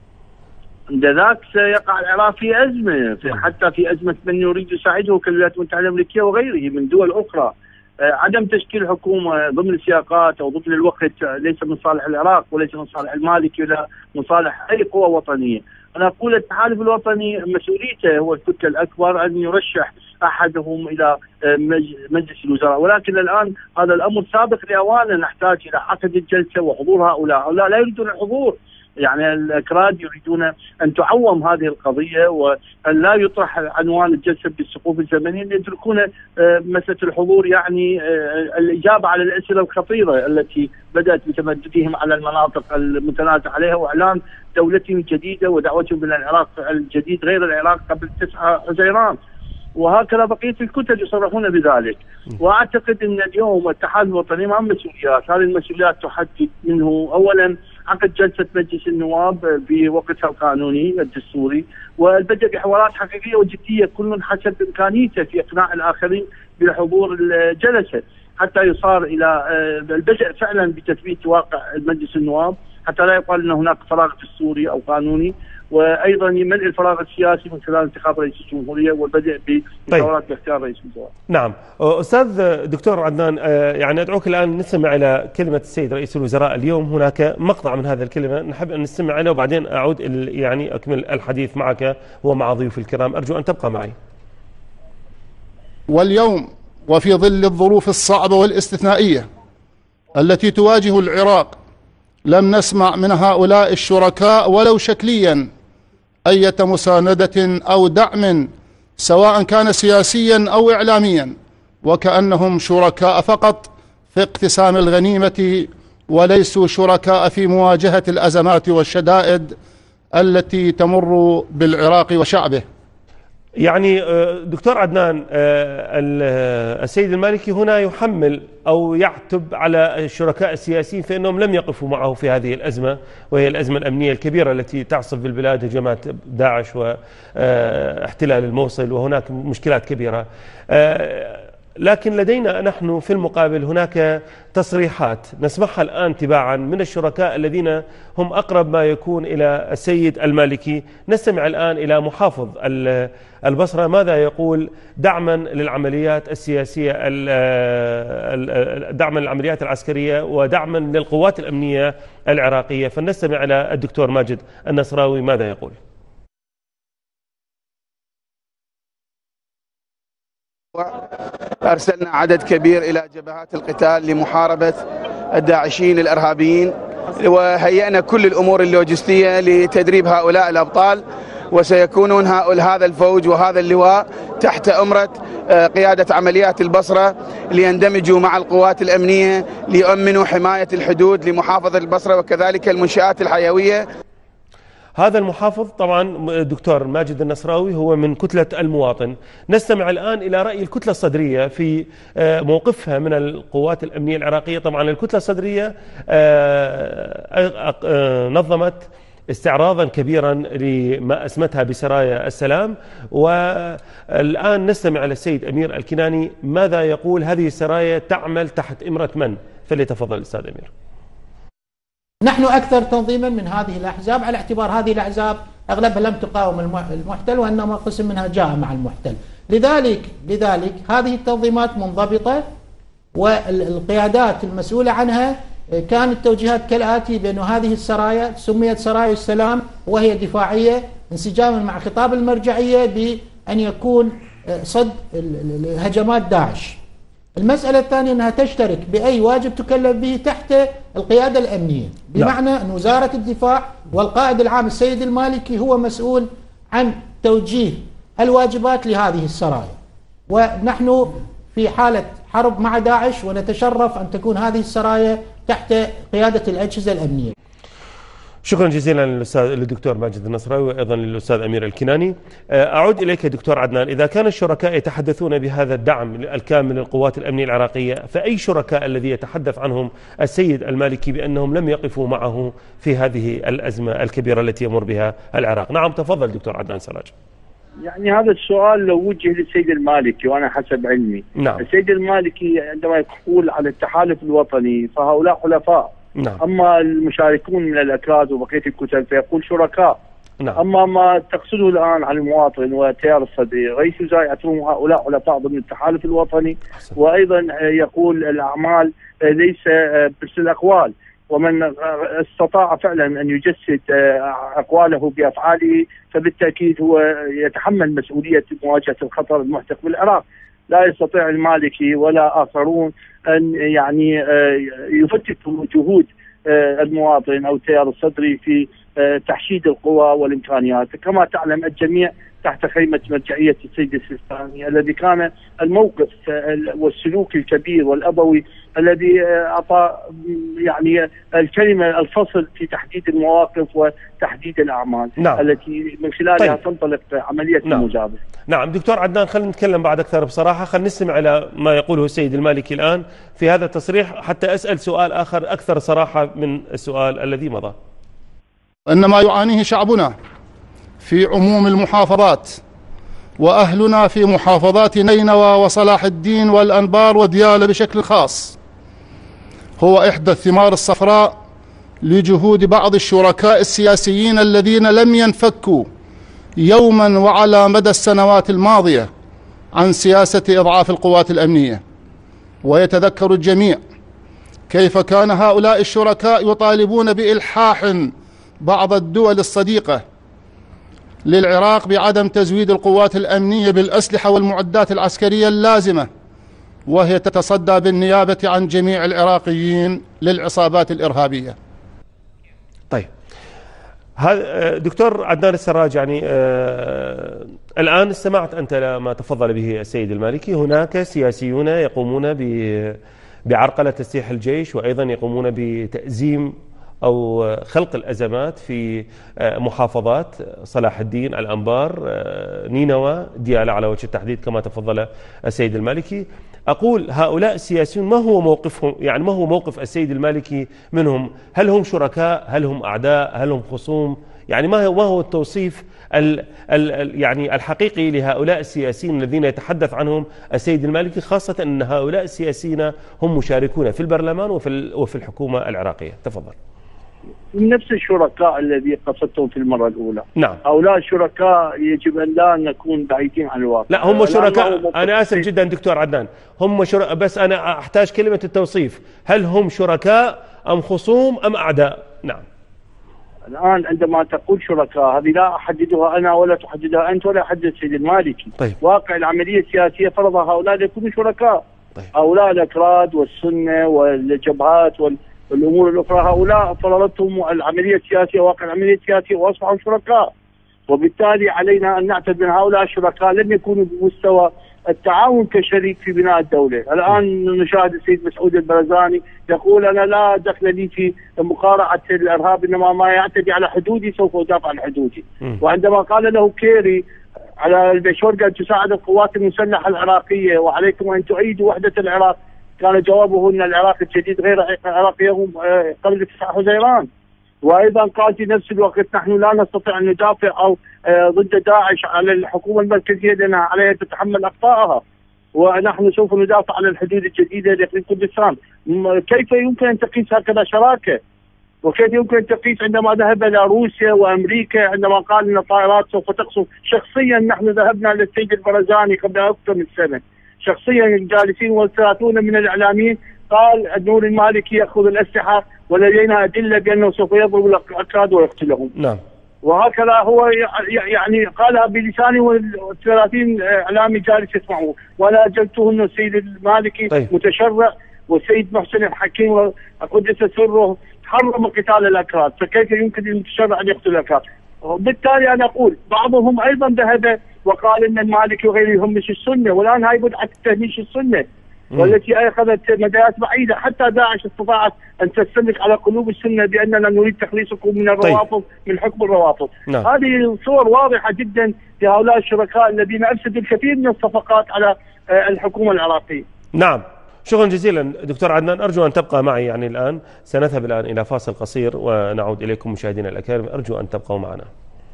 عند ذاك سيقع العراق في أزمة، في حتى في أزمة من يريد يساعده كالولايات المتحدة الأمريكية وغيره من دول أخرى. عدم تشكيل حكومة ضمن السياقات أو ضمن الوقت ليس من صالح العراق وليس من صالح المالكي ولا من صالح أي قوة وطنية. أنا أقول التحالف الوطني مسؤوليته هو الكتلة الأكبر أن يرشح أحدهم إلى مجلس الوزراء، ولكن الآن هذا الأمر سابق لأوانه، نحتاج إلى عقد الجلسة وحضور هؤلاء. هؤلاء لا يريدون الحضور، يعني الأكراد يريدون أن تعوم هذه القضية وأن لا يطرح عنوان الجلسة بالصفوف الزمنية، يتركون مسألة الحضور يعني الإجابة على الأسئلة الخطيرة التي بدأت بتمددهم على المناطق المتنازع عليها وإعلان دولتهم الجديدة ودعوتهم إلى العراق الجديد غير العراق قبل تسعة حزيران. وهكذا بقية الكتل يصرحون بذلك. وأعتقد أن اليوم التحالف الوطني مع مسؤوليات، هذه المسؤوليات تحدد منه أولا عقد جلسة مجلس النواب بوقتها القانوني الدستوري، والبدء بحوارات حقيقية وجدية كل حسب إمكانيته في إقناع الآخرين بحضور الجلسة، حتى يصار إلى البدء فعلا بتثبيت واقع مجلس النواب، حتى لا يقال أن هناك فراغ دستوري أو قانوني، وايضا ملء الفراغ السياسي من خلال انتخاب رئيس الجمهوريه والبدء بمحاولات طيب. باختيار رئيس الوزراء. نعم، استاذ دكتور عدنان، يعني ادعوك الان نستمع الى كلمه السيد رئيس الوزراء اليوم. هناك مقطع من هذه الكلمه نحب ان نستمع اليه وبعدين اعود يعني اكمل الحديث معك ومع ضيوف الكرام، ارجو ان تبقى معي. واليوم وفي ظل الظروف الصعبه والاستثنائيه التي تواجه العراق لم نسمع من هؤلاء الشركاء ولو شكليا أية مساندة أو دعم سواء كان سياسيا أو إعلاميا، وكأنهم شركاء فقط في اقتسام الغنيمة وليسوا شركاء في مواجهة الأزمات والشدائد التي تمر بالعراق وشعبه. يعني دكتور عدنان، السيد المالكي هنا يحمل أو يعتب على الشركاء السياسيين فإنهم لم يقفوا معه في هذه الأزمة، وهي الأزمة الأمنية الكبيرة التي تعصف بالبلاد، هجمات داعش واحتلال الموصل وهناك مشكلات كبيرة. لكن لدينا نحن في المقابل هناك تصريحات نسمعها الآن تباعا من الشركاء الذين هم أقرب ما يكون إلى السيد المالكي. نستمع الآن إلى محافظ البصرة ماذا يقول دعما للعمليات السياسية، دعما للعمليات العسكرية ودعما للقوات الأمنية العراقية. فلنستمع إلى الدكتور ماجد النصراوي ماذا يقول. أرسلنا عدد كبير إلى جبهات القتال لمحاربة الداعشيين الإرهابيين، وهيئنا كل الأمور اللوجستية لتدريب هؤلاء الأبطال، وسيكونون هذا الفوج وهذا اللواء تحت أمرة قيادة عمليات البصرة ليندمجوا مع القوات الأمنية ليؤمنوا حماية الحدود لمحافظة البصرة وكذلك المنشآت الحيوية. هذا المحافظ طبعا الدكتور ماجد النصراوي هو من كتلة المواطن. نستمع الآن إلى رأي الكتلة الصدرية في موقفها من القوات الأمنية العراقية. طبعا الكتلة الصدرية نظمت استعراضا كبيرا لما أسمتها بسرايا السلام، والآن نستمع إلى السيد أمير الكناني ماذا يقول. هذه السرايا تعمل تحت إمرة من؟ فليتفضل الأستاذ أمير. نحن أكثر تنظيما من هذه الأحزاب، على اعتبار هذه الأحزاب أغلبها لم تقاوم المحتل وإنما قسم منها جاء مع المحتل. لذلك لذلك هذه التنظيمات منضبطة، والقيادات المسؤولة عنها كانت توجيهات كالآتي: بأن هذه السرايا سميت سرايا السلام وهي دفاعية انسجاما مع خطاب المرجعية بأن يكون صد هجمات داعش. المسألة الثانية أنها تشترك بأي واجب تكلف به تحت القيادة الأمنية، بمعنى أن وزارة الدفاع والقائد العام السيد المالكي هو مسؤول عن توجيه الواجبات لهذه السرايا، ونحن في حالة حرب مع داعش ونتشرف أن تكون هذه السرايا تحت قيادة الأجهزة الأمنية. شكرا جزيلا للأستاذ للدكتور ماجد النصراوي وأيضا للأستاذ أمير الكناني. أعود إليك دكتور عدنان، إذا كان الشركاء يتحدثون بهذا الدعم الكامل للقوات الأمنية العراقية، فأي شركاء الذي يتحدث عنهم السيد المالكي بأنهم لم يقفوا معه في هذه الأزمة الكبيرة التي يمر بها العراق؟ نعم تفضل دكتور عدنان سراج. يعني هذا السؤال لو وجه للسيد المالكي وأنا حسب علمي، نعم. السيد المالكي عندما يقول على التحالف الوطني فهؤلاء حلفاء، نعم. أما المشاركون من الأكراد وبقية الكتل فيقول شركاء، نعم. أما ما تقصده الآن على المواطن وتيار الصدري رئيس الوزراء يعتبرون هؤلاء حلفاء ضمن التحالف الوطني، وأيضا يقول الأعمال ليس بس الأقوال، ومن استطاع فعلا أن يجسد أقواله بأفعاله فبالتأكيد هو يتحمل مسؤولية مواجهة الخطر المحدق بالعراق. لا يستطيع المالكي ولا آخرون أن يعني يفتتوا جهود المواطن أو التيار الصدري في تحشيد القوى والإمكانيات. كما تعلم الجميع تحت خيمة مرجعية السيد السيستاني الذي كان الموقف والسلوك الكبير والأبوي الذي أعطى يعني الكلمة الفصل في تحديد المواقف وتحديد الأعمال، نعم. التي من خلالها طيب. تنطلق عملية نعم. المجابهة. نعم دكتور عدنان، خلينا نتكلم بعد أكثر بصراحة، خلينا نستمع إلى ما يقوله السيد المالكي الآن في هذا التصريح حتى أسأل سؤال آخر أكثر صراحة من السؤال الذي مضى. أن ما يعانيه شعبنا في عموم المحافظات وأهلنا في محافظات نينوى وصلاح الدين والأنبار وديالى بشكل خاص هو إحدى الثمار الصفراء لجهود بعض الشركاء السياسيين الذين لم ينفكوا يوما وعلى مدى السنوات الماضية عن سياسة إضعاف القوات الأمنية. ويتذكر الجميع كيف كان هؤلاء الشركاء يطالبون بإلحاح بعض الدول الصديقة للعراق بعدم تزويد القوات الأمنية بالأسلحة والمعدات العسكرية اللازمة، وهي تتصدى بالنيابة عن جميع العراقيين للعصابات الإرهابية. طيب هذا دكتور عدنان السراج، يعني آه الآن استمعت أنت لما تفضل به السيد المالكي. هناك سياسيون يقومون بعرقلة تسليح الجيش وأيضا يقومون بتأزيم أو خلق الأزمات في محافظات صلاح الدين، الأنبار، نينوى، ديالى على وجه التحديد كما تفضل السيد المالكي. أقول هؤلاء السياسيون ما هو موقفهم، يعني ما هو موقف السيد المالكي منهم؟ هل هم شركاء؟ هل هم أعداء؟ هل هم خصوم؟ يعني ما هو ما هو التوصيف ال ال يعني الحقيقي لهؤلاء السياسيين الذين يتحدث عنهم السيد المالكي، خاصة أن هؤلاء السياسيين هم مشاركون في البرلمان وفي وفي الحكومة العراقية؟ تفضل. نفس الشركاء الذي قصدتهم في المرة الأولى. نعم. هؤلاء الشركاء يجب أن لا نكون بعيدين عن الواقع. لا هم شركاء، أنا آسف جدا دكتور عدنان، هم شركاء، بس أنا أحتاج كلمة التوصيف، هل هم شركاء أم خصوم أم أعداء؟ نعم. الآن عندما تقول شركاء هذه لا أحددها أنا ولا تحددها أنت ولا يحدد السيد المالكي. طيب. واقع العملية السياسية فرضها هؤلاء ليكونوا شركاء. طيب. هؤلاء الأكراد والسنة والجبهات وال الأمور الأخرى هؤلاء فرضتهم العملية السياسية، واقع العملية السياسية، وأصبحوا شركاء، وبالتالي علينا أن نعتبر من هؤلاء الشركاء لم يكونوا بمستوى التعاون كشريك في بناء الدولة. الآن نشاهد السيد مسعود البرزاني يقول أنا لا دخل لي في مقارعة الإرهاب، إنما ما يعتدي على حدودي سوف أدافع عن حدودي. وعندما قال له كيري على البشورقة أن تساعد القوات المسلحة العراقية وعليكم أن تؤيدوا وحدة العراق، كان جوابه أن العراق الجديد غير عراق يوم قبل تسعة حزيران. وأيضا قال في نفس الوقت نحن لا نستطيع أن ندافع أو ضد داعش على الحكومة المركزية لأنها عليها تتحمل أخطائها، ونحن سوف ندافع على الحدود الجديدة لإقليم كردستان. كيف يمكن أن تقيس هكذا شراكة؟ وكيف يمكن أن تقيس عندما ذهب إلى روسيا وأمريكا عندما قال أن الطائرات سوف تقصف؟ شخصيا نحن ذهبنا للسيد البرزاني قبل أكثر من سنة، شخصيا الجالسين والثلاثون من الإعلاميين، قال النور المالكي يأخذ الأسلحة ولدينا أدلة بأنه سوف يضرب الأكراد ويقتلهم. نعم. وهكذا هو يعني قالها بلساني والثلاثين اعلامي جالس يسمعوه، وانا اجبته انه السيد المالكي طيب. متشرع، والسيد محسن الحكيم وقدس سره حرم قتال الاكراد، فكيف يمكن للمتشرع ان يقتل الاكراد؟ وبالتالي انا اقول بعضهم ايضا ذهب وقال ان المالكي وغيره يهمش السنه، والان هاي بدعه تهميش السنه والتي اخذت مدارات بعيده، حتى داعش استطاعت ان تستملك على قلوب السنه باننا نريد تخليصكم من الروافض طيب. من حكم الروافض. نعم. هذه صور واضحه جدا لهؤلاء الشركاء الذين افسدوا الكثير من الصفقات على الحكومه العراقيه. نعم، شكرا جزيلا دكتور عدنان، ارجو ان تبقى معي. يعني الان سنذهب الان الى فاصل قصير ونعود اليكم مشاهدينا الاكارم، ارجو ان تبقوا معنا.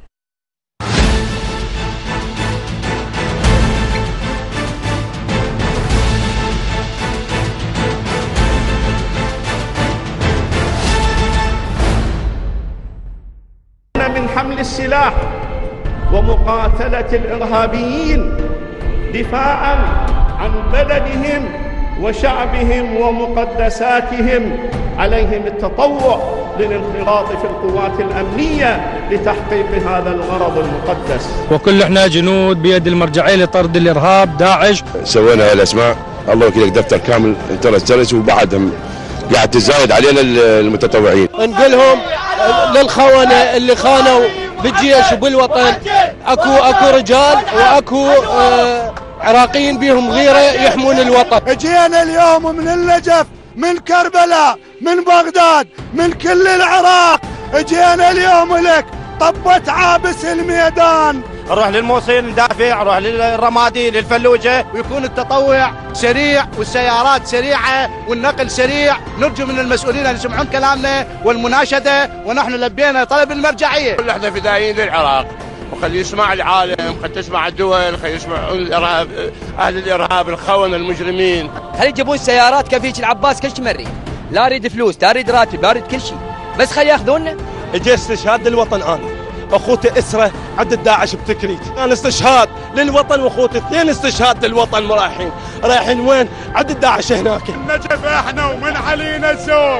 من حمل السلاح ومقاتلة الإرهابيين دفاعا عن بلدهم وشعبهم ومقدساتهم، عليهم التطوع للانخراط في القوات الأمنية لتحقيق هذا الغرض المقدس. وكل احنا جنود بيد المرجعية لطرد الإرهاب داعش. سوينا هالأسماء، الله وكيلك دفتر كامل ترى ترس، وبعدهم قاعد تزايد علينا المتطوعين. نقولهم للخونة اللي خانوا بالجيش وبالوطن، اكو اكو رجال واكو آه عراقيين بيهم غيره يحمون الوطن. اجينا اليوم من النجف، من كربلاء، من بغداد، من كل العراق، اجينا اليوم لك طبت عابس الميدان. نروح للموصل ندافع، نروح للرمادي للفلوجه، ويكون التطوع سريع والسيارات سريعه والنقل سريع. نرجو من المسؤولين ان يسمعون كلامنا والمناشده، ونحن لبينا طلب المرجعيه. كل احنا فدائيين للعراق، وخلي يسمع العالم، خلي تسمع الدول، خلي يسمع الارهاب، اهل الارهاب الخونه المجرمين. خلي يجيبون سيارات كفيك العباس كل شيء مري، لا اريد فلوس، لا اريد راتب، لا اريد كل شيء، بس خلي ياخذونا. اجي استشهاد للوطن انا، اخوتي اسره عند الداعش بتكريت، انا استشهاد للوطن واخوتي اثنين استشهاد للوطن رايحين، رايحين وين؟ عند الداعش هناك. النجف احنا ومن علينا الزود،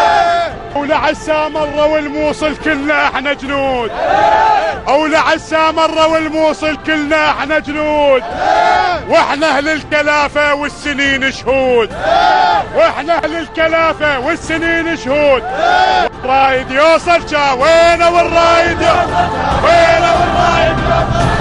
ولعسى مره والموصل كلنا احنا جنود، ولعسى مره والموصل كلنا احنا جنود، واحنا اهل الكلافه والسنين شهود، واحنا اهل الكلافه والسنين شهود. الرايد يوصل جا وينه والرايد يوصل، وينه والرايد يوصل.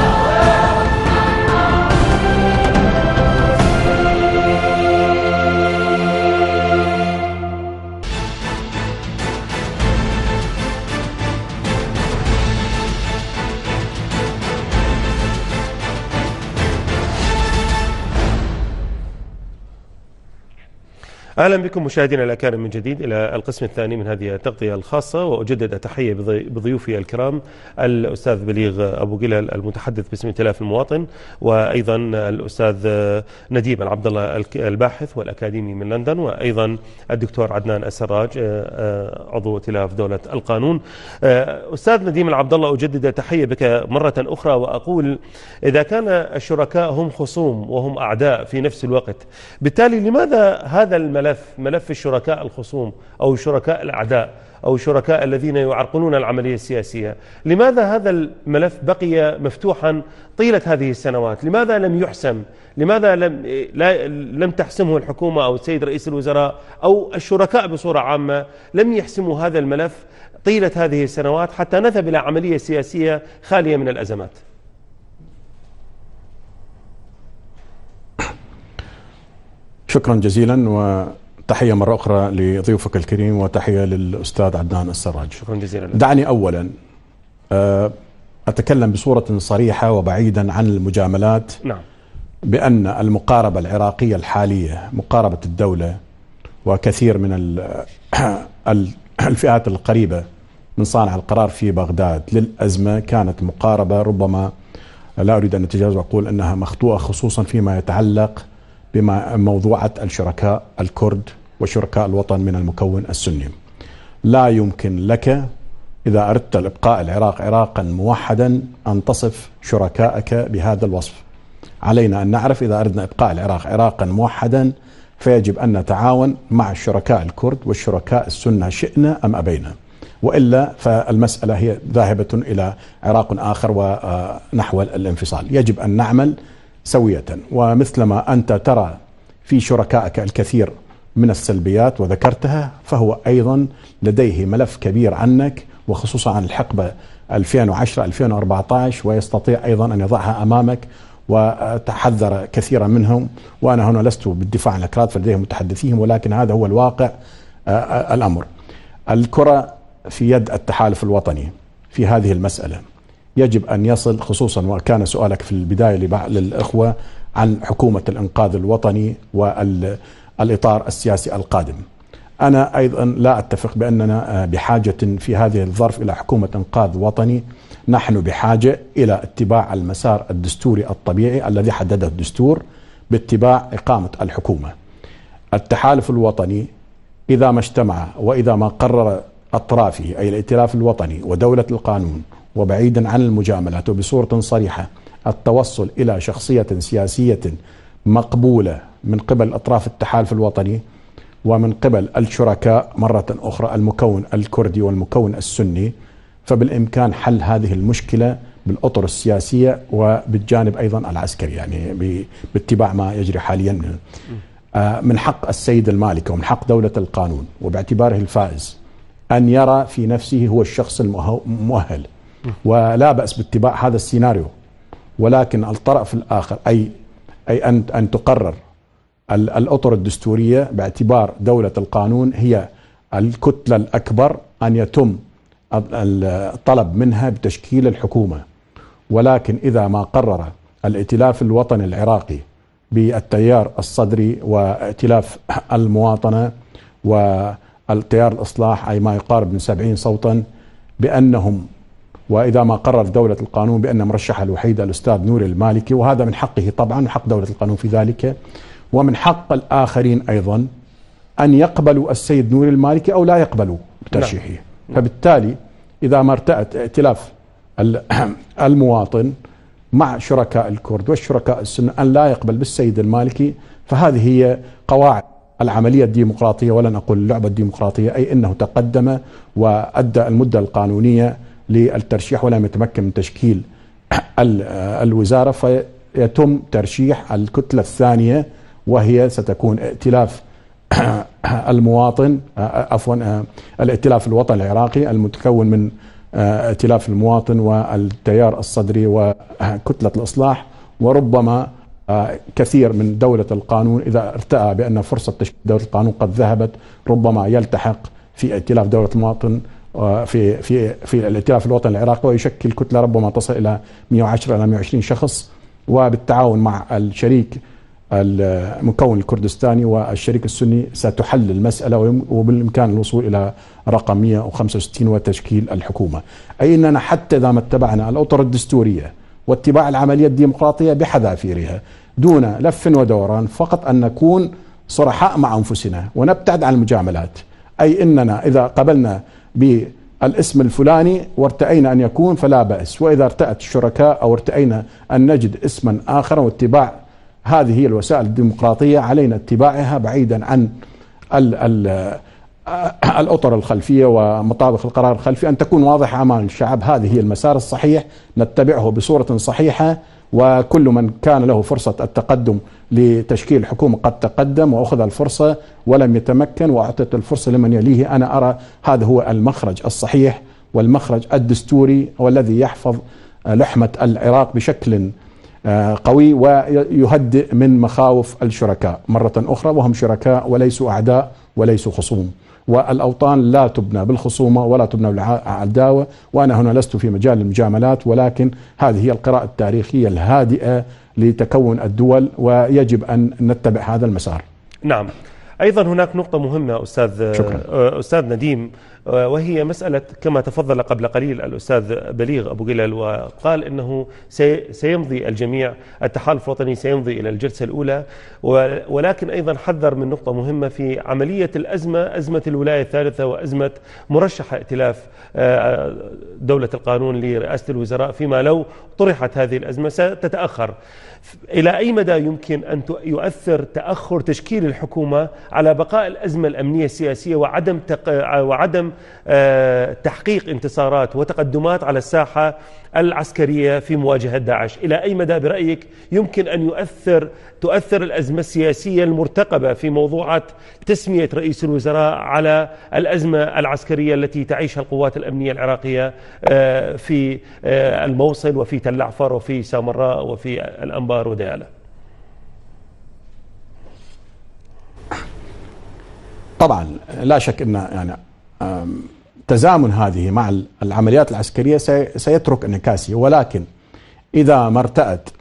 أهلا بكم مشاهدينا الأكارم من جديد إلى القسم الثاني من هذه التغطية الخاصة، وأجدد التحية بضيوفي الكرام الأستاذ بليغ أبو قلال المتحدث باسم ائتلاف المواطن، وأيضا الأستاذ نديم العبد الله الباحث والأكاديمي من لندن، وأيضا الدكتور عدنان السراج عضو ائتلاف دولة القانون. أستاذ نديم العبد الله، أجدد التحية بك مرة أخرى وأقول إذا كان الشركاء هم خصوم وهم أعداء في نفس الوقت، بالتالي لماذا هذا الملف ملف الشركاء الخصوم أو شركاء الأعداء أو الشركاء الذين يعرقلون العملية السياسية، لماذا هذا الملف بقي مفتوحا طيلة هذه السنوات؟ لماذا لم يحسم؟ لماذا لم لا لم تحسمه الحكومة أو السيد رئيس الوزراء أو الشركاء بصورة عامة لم يحسموا هذا الملف طيلة هذه السنوات حتى نذهب إلى عملية سياسية خالية من الأزمات؟ شكرا جزيلا، وتحية مرة أخرى لضيوفك الكريم، وتحية للأستاذ عدنان السراج. شكرا جزيلا. دعني أولا أتكلم بصورة صريحة وبعيدا عن المجاملات. نعم. بأن المقاربة العراقية الحالية، مقاربة الدولة وكثير من الفئات القريبة من صانع القرار في بغداد للأزمة، كانت مقاربة ربما لا أريد أن أتجاوز وأقول أنها مخطوئة، خصوصا فيما يتعلق بما موضوعة الشركاء الكرد وشركاء الوطن من المكون السني. لا يمكن لك إذا أردت إبقاء العراق عراقا موحدا أن تصف شركائك بهذا الوصف. علينا أن نعرف إذا أردنا إبقاء العراق عراقا موحدا فيجب أن نتعاون مع الشركاء الكرد والشركاء السنة شئنا أم أبينا. وإلا فالمسألة هي ذاهبة إلى عراق آخر ونحو الانفصال. يجب أن نعمل سوية، ومثلما أنت ترى في شركائك الكثير من السلبيات وذكرتها، فهو أيضا لديه ملف كبير عنك، وخصوصا عن الحقبة ألفين وعشرة ألفين وأربعة عشر، ويستطيع أيضا أن يضعها أمامك وتحذر كثيرا منهم. وأنا هنا لست بالدفاع عن الأكراد فلديهم متحدثيهم، ولكن هذا هو الواقع. الأمر الكرة في يد التحالف الوطني في هذه المسألة. يجب أن يصل، خصوصا وكان سؤالك في البداية للإخوة عن حكومة الإنقاذ الوطني والإطار السياسي القادم. أنا أيضا لا أتفق بأننا بحاجة في هذه الظرف إلى حكومة إنقاذ وطني. نحن بحاجة إلى اتباع المسار الدستوري الطبيعي الذي حدده الدستور باتباع إقامة الحكومة. التحالف الوطني إذا ما اجتمع وإذا ما قرر أطرافه أي الائتلاف الوطني ودولة القانون، وبعيدا عن المجاملات وبصورة صريحة التوصل إلى شخصية سياسية مقبولة من قبل أطراف التحالف الوطني ومن قبل الشركاء مرة أخرى المكون الكردي والمكون السني، فبالإمكان حل هذه المشكلة بالأطر السياسية وبالجانب أيضا العسكري، يعني باتباع ما يجري حاليا. من حق السيد المالكي ومن حق دولة القانون وباعتباره الفائز أن يرى في نفسه هو الشخص المؤهل، ولا بأس باتباع هذا السيناريو. ولكن الطرف الآخر أي أي أن أن تقرر الأطر الدستورية باعتبار دولة القانون هي الكتلة الأكبر، أن يتم الطلب منها بتشكيل الحكومة. ولكن إذا ما قرر الائتلاف الوطني العراقي بالتيار الصدري وائتلاف المواطنة والتيار الإصلاح أي ما يقارب من سبعين صوتا بأنهم، وإذا ما قرر دولة القانون بأن مرشحها الوحيد الأستاذ نوري المالكي، وهذا من حقه طبعا وحق دولة القانون في ذلك، ومن حق الآخرين أيضا أن يقبلوا السيد نوري المالكي أو لا يقبلوا بترشيحه. فبالتالي إذا ما ارتأت ائتلاف المواطن مع شركاء الكرد والشركاء السنة أن لا يقبل بالسيد المالكي، فهذه هي قواعد العملية الديمقراطية، ولن أقول اللعبة الديمقراطية، أي أنه تقدم وأدى المدة القانونية للترشيح ولم يتمكن من تشكيل الوزارة، فيتم ترشيح الكتلة الثانية وهي ستكون ائتلاف المواطن عفوا الائتلاف الوطني العراقي المتكون من ائتلاف المواطن والتيار الصدري وكتلة الإصلاح، وربما كثير من دولة القانون إذا ارتأى بأن فرصة تشكيل دولة القانون قد ذهبت ربما يلتحق في ائتلاف دولة المواطن في في في الائتلاف الوطني العراقي ويشكل كتلة ربما تصل إلى مئة وعشرة إلى مئة وعشرين شخص، وبالتعاون مع الشريك المكون الكردستاني والشريك السني ستحل المسألة وبالإمكان الوصول إلى رقم مئة وخمسة وستين وتشكيل الحكومة. أي أننا حتى إذا ما اتبعنا الأطر الدستورية واتباع العملية الديمقراطية بحذافيرها دون لف ودوران، فقط أن نكون صرحاء مع أنفسنا ونبتعد عن المجاملات. أي أننا إذا قبلنا بالاسم الفلاني وارتأينا أن يكون فلا بأس، وإذا ارتأت الشركاء أو ارتأينا أن نجد اسما آخر واتباع هذه هي الوسائل الديمقراطية علينا اتباعها بعيدا عن ال ال الأطر الخلفية ومطابق القرار الخلفي، أن تكون واضحة أمام الشعب. هذه هي المسار الصحيح نتبعه بصورة صحيحة، وكل من كان له فرصة التقدم لتشكيل حكومة قد تقدم وأخذ الفرصة ولم يتمكن وأعطت الفرصة لمن يليه. أنا أرى هذا هو المخرج الصحيح والمخرج الدستوري والذي يحفظ لحمة العراق بشكل قوي ويهدئ من مخاوف الشركاء مرة أخرى، وهم شركاء وليسوا أعداء وليسوا خصوم، والأوطان لا تبنى بالخصومة ولا تبنى بالعداوة. وأنا هنا لست في مجال المجاملات، ولكن هذه هي القراءة التاريخية الهادئة لتكون الدول، ويجب أن نتبع هذا المسار. نعم. أيضا هناك نقطة مهمة أستاذ شكرا. أستاذ نديم، وهي مسألة كما تفضل قبل قليل الأستاذ بليغ أبو قلال وقال إنه سيمضي الجميع، التحالف الوطني سيمضي إلى الجلسة الأولى، ولكن أيضا حذر من نقطة مهمة في عملية الأزمة، أزمة الولاية الثالثة وأزمة مرشح ائتلاف دولة القانون لرئاسة الوزراء، فيما لو طرحت هذه الأزمة ستتأخر. إلى أي مدى يمكن أن يؤثر تأخر تشكيل الحكومة على بقاء الأزمة الأمنية السياسية وعدم تق... وعدم تحقيق انتصارات وتقدمات على الساحة العسكرية في مواجهة داعش. إلى أي مدى برأيك يمكن أن يؤثر تؤثر الأزمة السياسية المرتقبة في موضوعات تسمية رئيس الوزراء على الأزمة العسكرية التي تعيشها القوات الأمنية العراقية في الموصل وفي تل عفر وفي سامراء وفي الأنبار وديالى؟ طبعا لا شك أن يعني تزامن هذه مع العمليات العسكرية سيترك انعكاسه، ولكن إذا ما ارتأت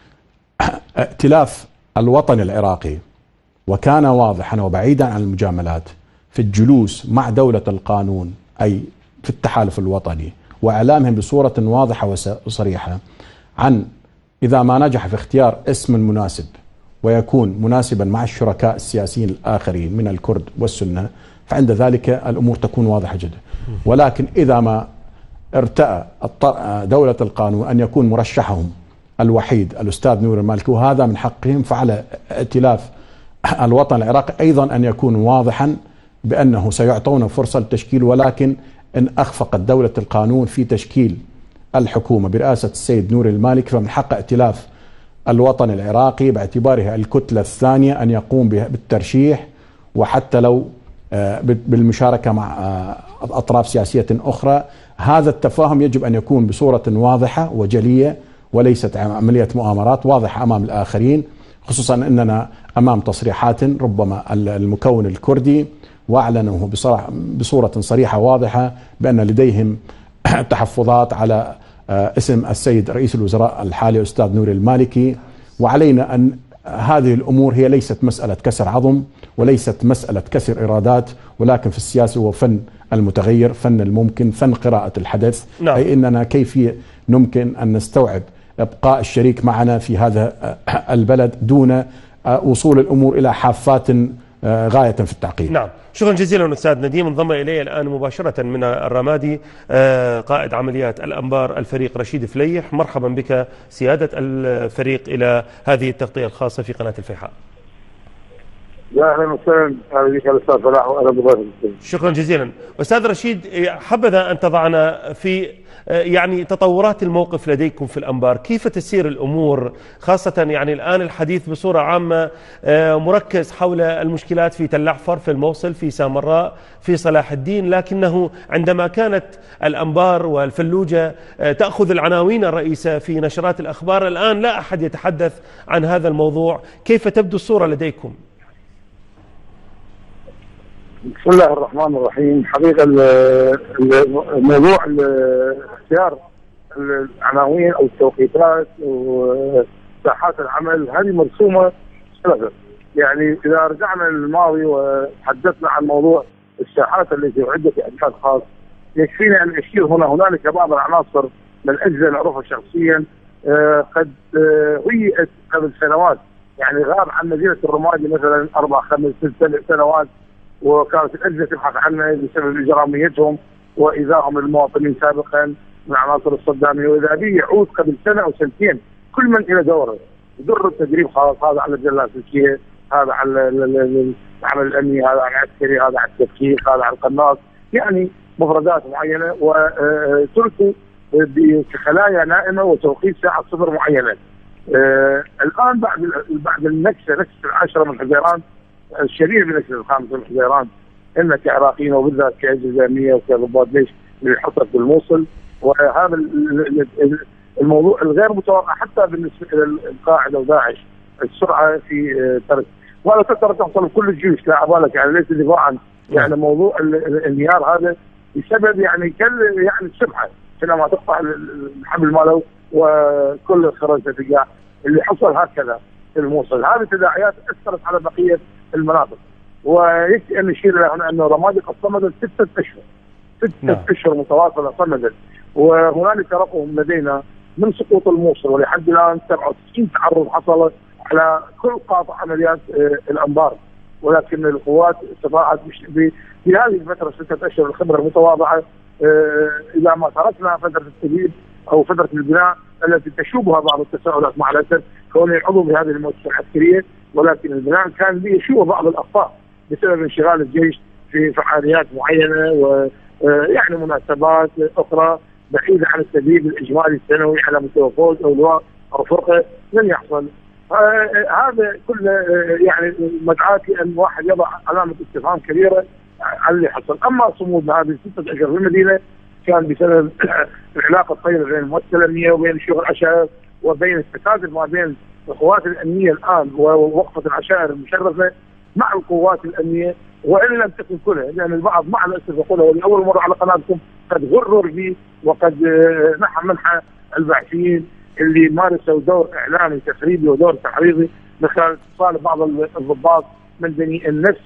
ائتلاف الوطن العراقي وكان واضحا وبعيدا عن المجاملات في الجلوس مع دولة القانون أي في التحالف الوطني وإعلامهم بصورة واضحة وصريحة عن إذا ما نجح في اختيار اسم مناسب ويكون مناسبا مع الشركاء السياسيين الآخرين من الكرد والسنة، فعند ذلك الأمور تكون واضحة جدا. ولكن إذا ما ارتأى دولة القانون أن يكون مرشحهم الوحيد الأستاذ نور المالكي وهذا من حقهم، فعلى ائتلاف الوطن العراقي أيضا أن يكون واضحا بأنه سيعطون فرصة للتشكيل، ولكن إن أخفقت دولة القانون في تشكيل الحكومة برئاسة السيد نور المالكي فمن حق ائتلاف الوطن العراقي باعتباره الكتلة الثانية أن يقوم بالترشيح، وحتى لو بالمشاركة مع أطراف سياسية أخرى. هذا التفاهم يجب أن يكون بصورة واضحة وجلية وليست عملية مؤامرات، واضحة أمام الآخرين، خصوصا أننا أمام تصريحات ربما المكون الكردي وأعلنوه بصورة صريحة واضحة بأن لديهم تحفظات على اسم السيد رئيس الوزراء الحالي الأستاذ نور المالكي. وعلينا أن هذه الأمور هي ليست مسألة كسر عظم وليست مسألة كسر إرادات، ولكن في السياسة هو فن المتغير، فن الممكن، فن قراءة الحدث. نعم. أي أننا كيف يمكن أن نستوعب إبقاء الشريك معنا في هذا البلد دون وصول الأمور إلى حافات غاية في التعقيد. نعم، شكرا جزيلا أستاذ نديم. انضم إلي الآن مباشرة من الرمادي قائد عمليات الأنبار الفريق رشيد فليح. مرحبا بك سيادة الفريق إلى هذه التغطية الخاصة في قناة الفيحاء. يا اهلا وسهلا، اهلا بك الاستاذ فلاح واهلا بضيفك. شكرا جزيلا استاذ رشيد، حبذا ان تضعنا في يعني تطورات الموقف لديكم في الأنبار، كيف تسير الأمور خاصة يعني الآن الحديث بصورة عامة مركز حول المشكلات في تل عفر، في الموصل، في سامراء، في صلاح الدين، لكنه عندما كانت الأنبار والفلوجة تأخذ العناوين الرئيسة في نشرات الأخبار، الآن لا أحد يتحدث عن هذا الموضوع، كيف تبدو الصورة لديكم؟ بسم الله الرحمن الرحيم. حقيقة الموضوع اختيار العناوين او التوقيتات وساحات العمل هذه مرسومة سلفا. يعني اذا رجعنا للماضي وتحدثنا عن موضوع الساحات التي اعدت باعداد خاص، يكفينا ان اشير هنا هنالك بعض العناصر من الاجزاء نعرفها شخصيا قد هيئت قبل سنوات، يعني غاب عن مدينة الرمادي مثلا اربع خمس ست سنوات، وكانت الأجهزة تبحث عنه بسبب إجراميتهم وإيذائهم للمواطنين سابقا من عناصر الصدامية، وإذا به يعود قبل سنة أو سنتين كل من إلى دوره يدر التدريب خلاص، هذا على الجلة الأساسية، هذا على العمل الأمني، هذا على العسكري، هذا على التدقيق، هذا على القناص، يعني مفردات معينة وتركوا بخلايا نائمة وتوقيت ساعة صفر معينة. الآن بعد بعد النكسة نكسة العاشرة من حزيران الشرير بنكسة الخامسة من حزيران، إن كعراقيين وبالذات كأجهزة أمنية وكضباط جيش اللي يحطك بالموصل، وهذا الموضوع الغير متوقع حتى بالنسبة إلى القاعدة وداعش، السرعة في ترك، ولا تقدر تحصل كل الجيوش، لا عبالك يعني ليس دفاعا، يعني موضوع الانهيار هذا بسبب يعني كل يعني السبحة حينما تقطع الحبل ماله وكل الخرج تتقع، اللي حصل هكذا في الموصل. هذه التداعيات أثرت على بقية المناطق، ويكفي أن نشير إلى هنا أن رمادي قد صمدت ستة أشهر ستة نعم. أشهر متواصلة صمدت، وهنالك رقم لدينا من سقوط الموصل ولحد الآن سبعة وتسعين تعرض حصل على كل قاطع عمليات الأنبار، ولكن القوات استطاعت في هذه الفترة ستة أشهر الخبرة المتواضعة، إذا ما تركنا فترة التدريب أو فترة البناء التي تشوبها بعض التساؤلات مع الأسف كوني عضو بهذه المؤسسة العسكرية، ولكن البناء كان به يشوب بعض الأخطاء بسبب انشغال الجيش في فعاليات معينه ويعني مناسبات اخرى بعيده عن التدريب الاجمالي السنوي على مستوى فوز او لواء او فرقه لن يحصل. هذا كله يعني مدعاتي ان واحد يضع علامه استفهام كبيره على اللي حصل. اما صمود هذه ستة اشهر في المدينه كان بسبب العلاقه الطيبه بين المؤسسه الامنيه وبين شغل العشائر وبين التكاتف ما بين القوات الامنيه الان ووقفه العشائر المشرفه مع القوات الامنيه، وان لم تكن كلها، لان يعني البعض مع الاسف يقولها ولاول مره على قناتكم قد غرر به وقد نحى منحى البعثيين اللي مارسوا دور اعلامي تخريبي ودور تحريضي من خلال اتصال بعض الضباط من بني النفس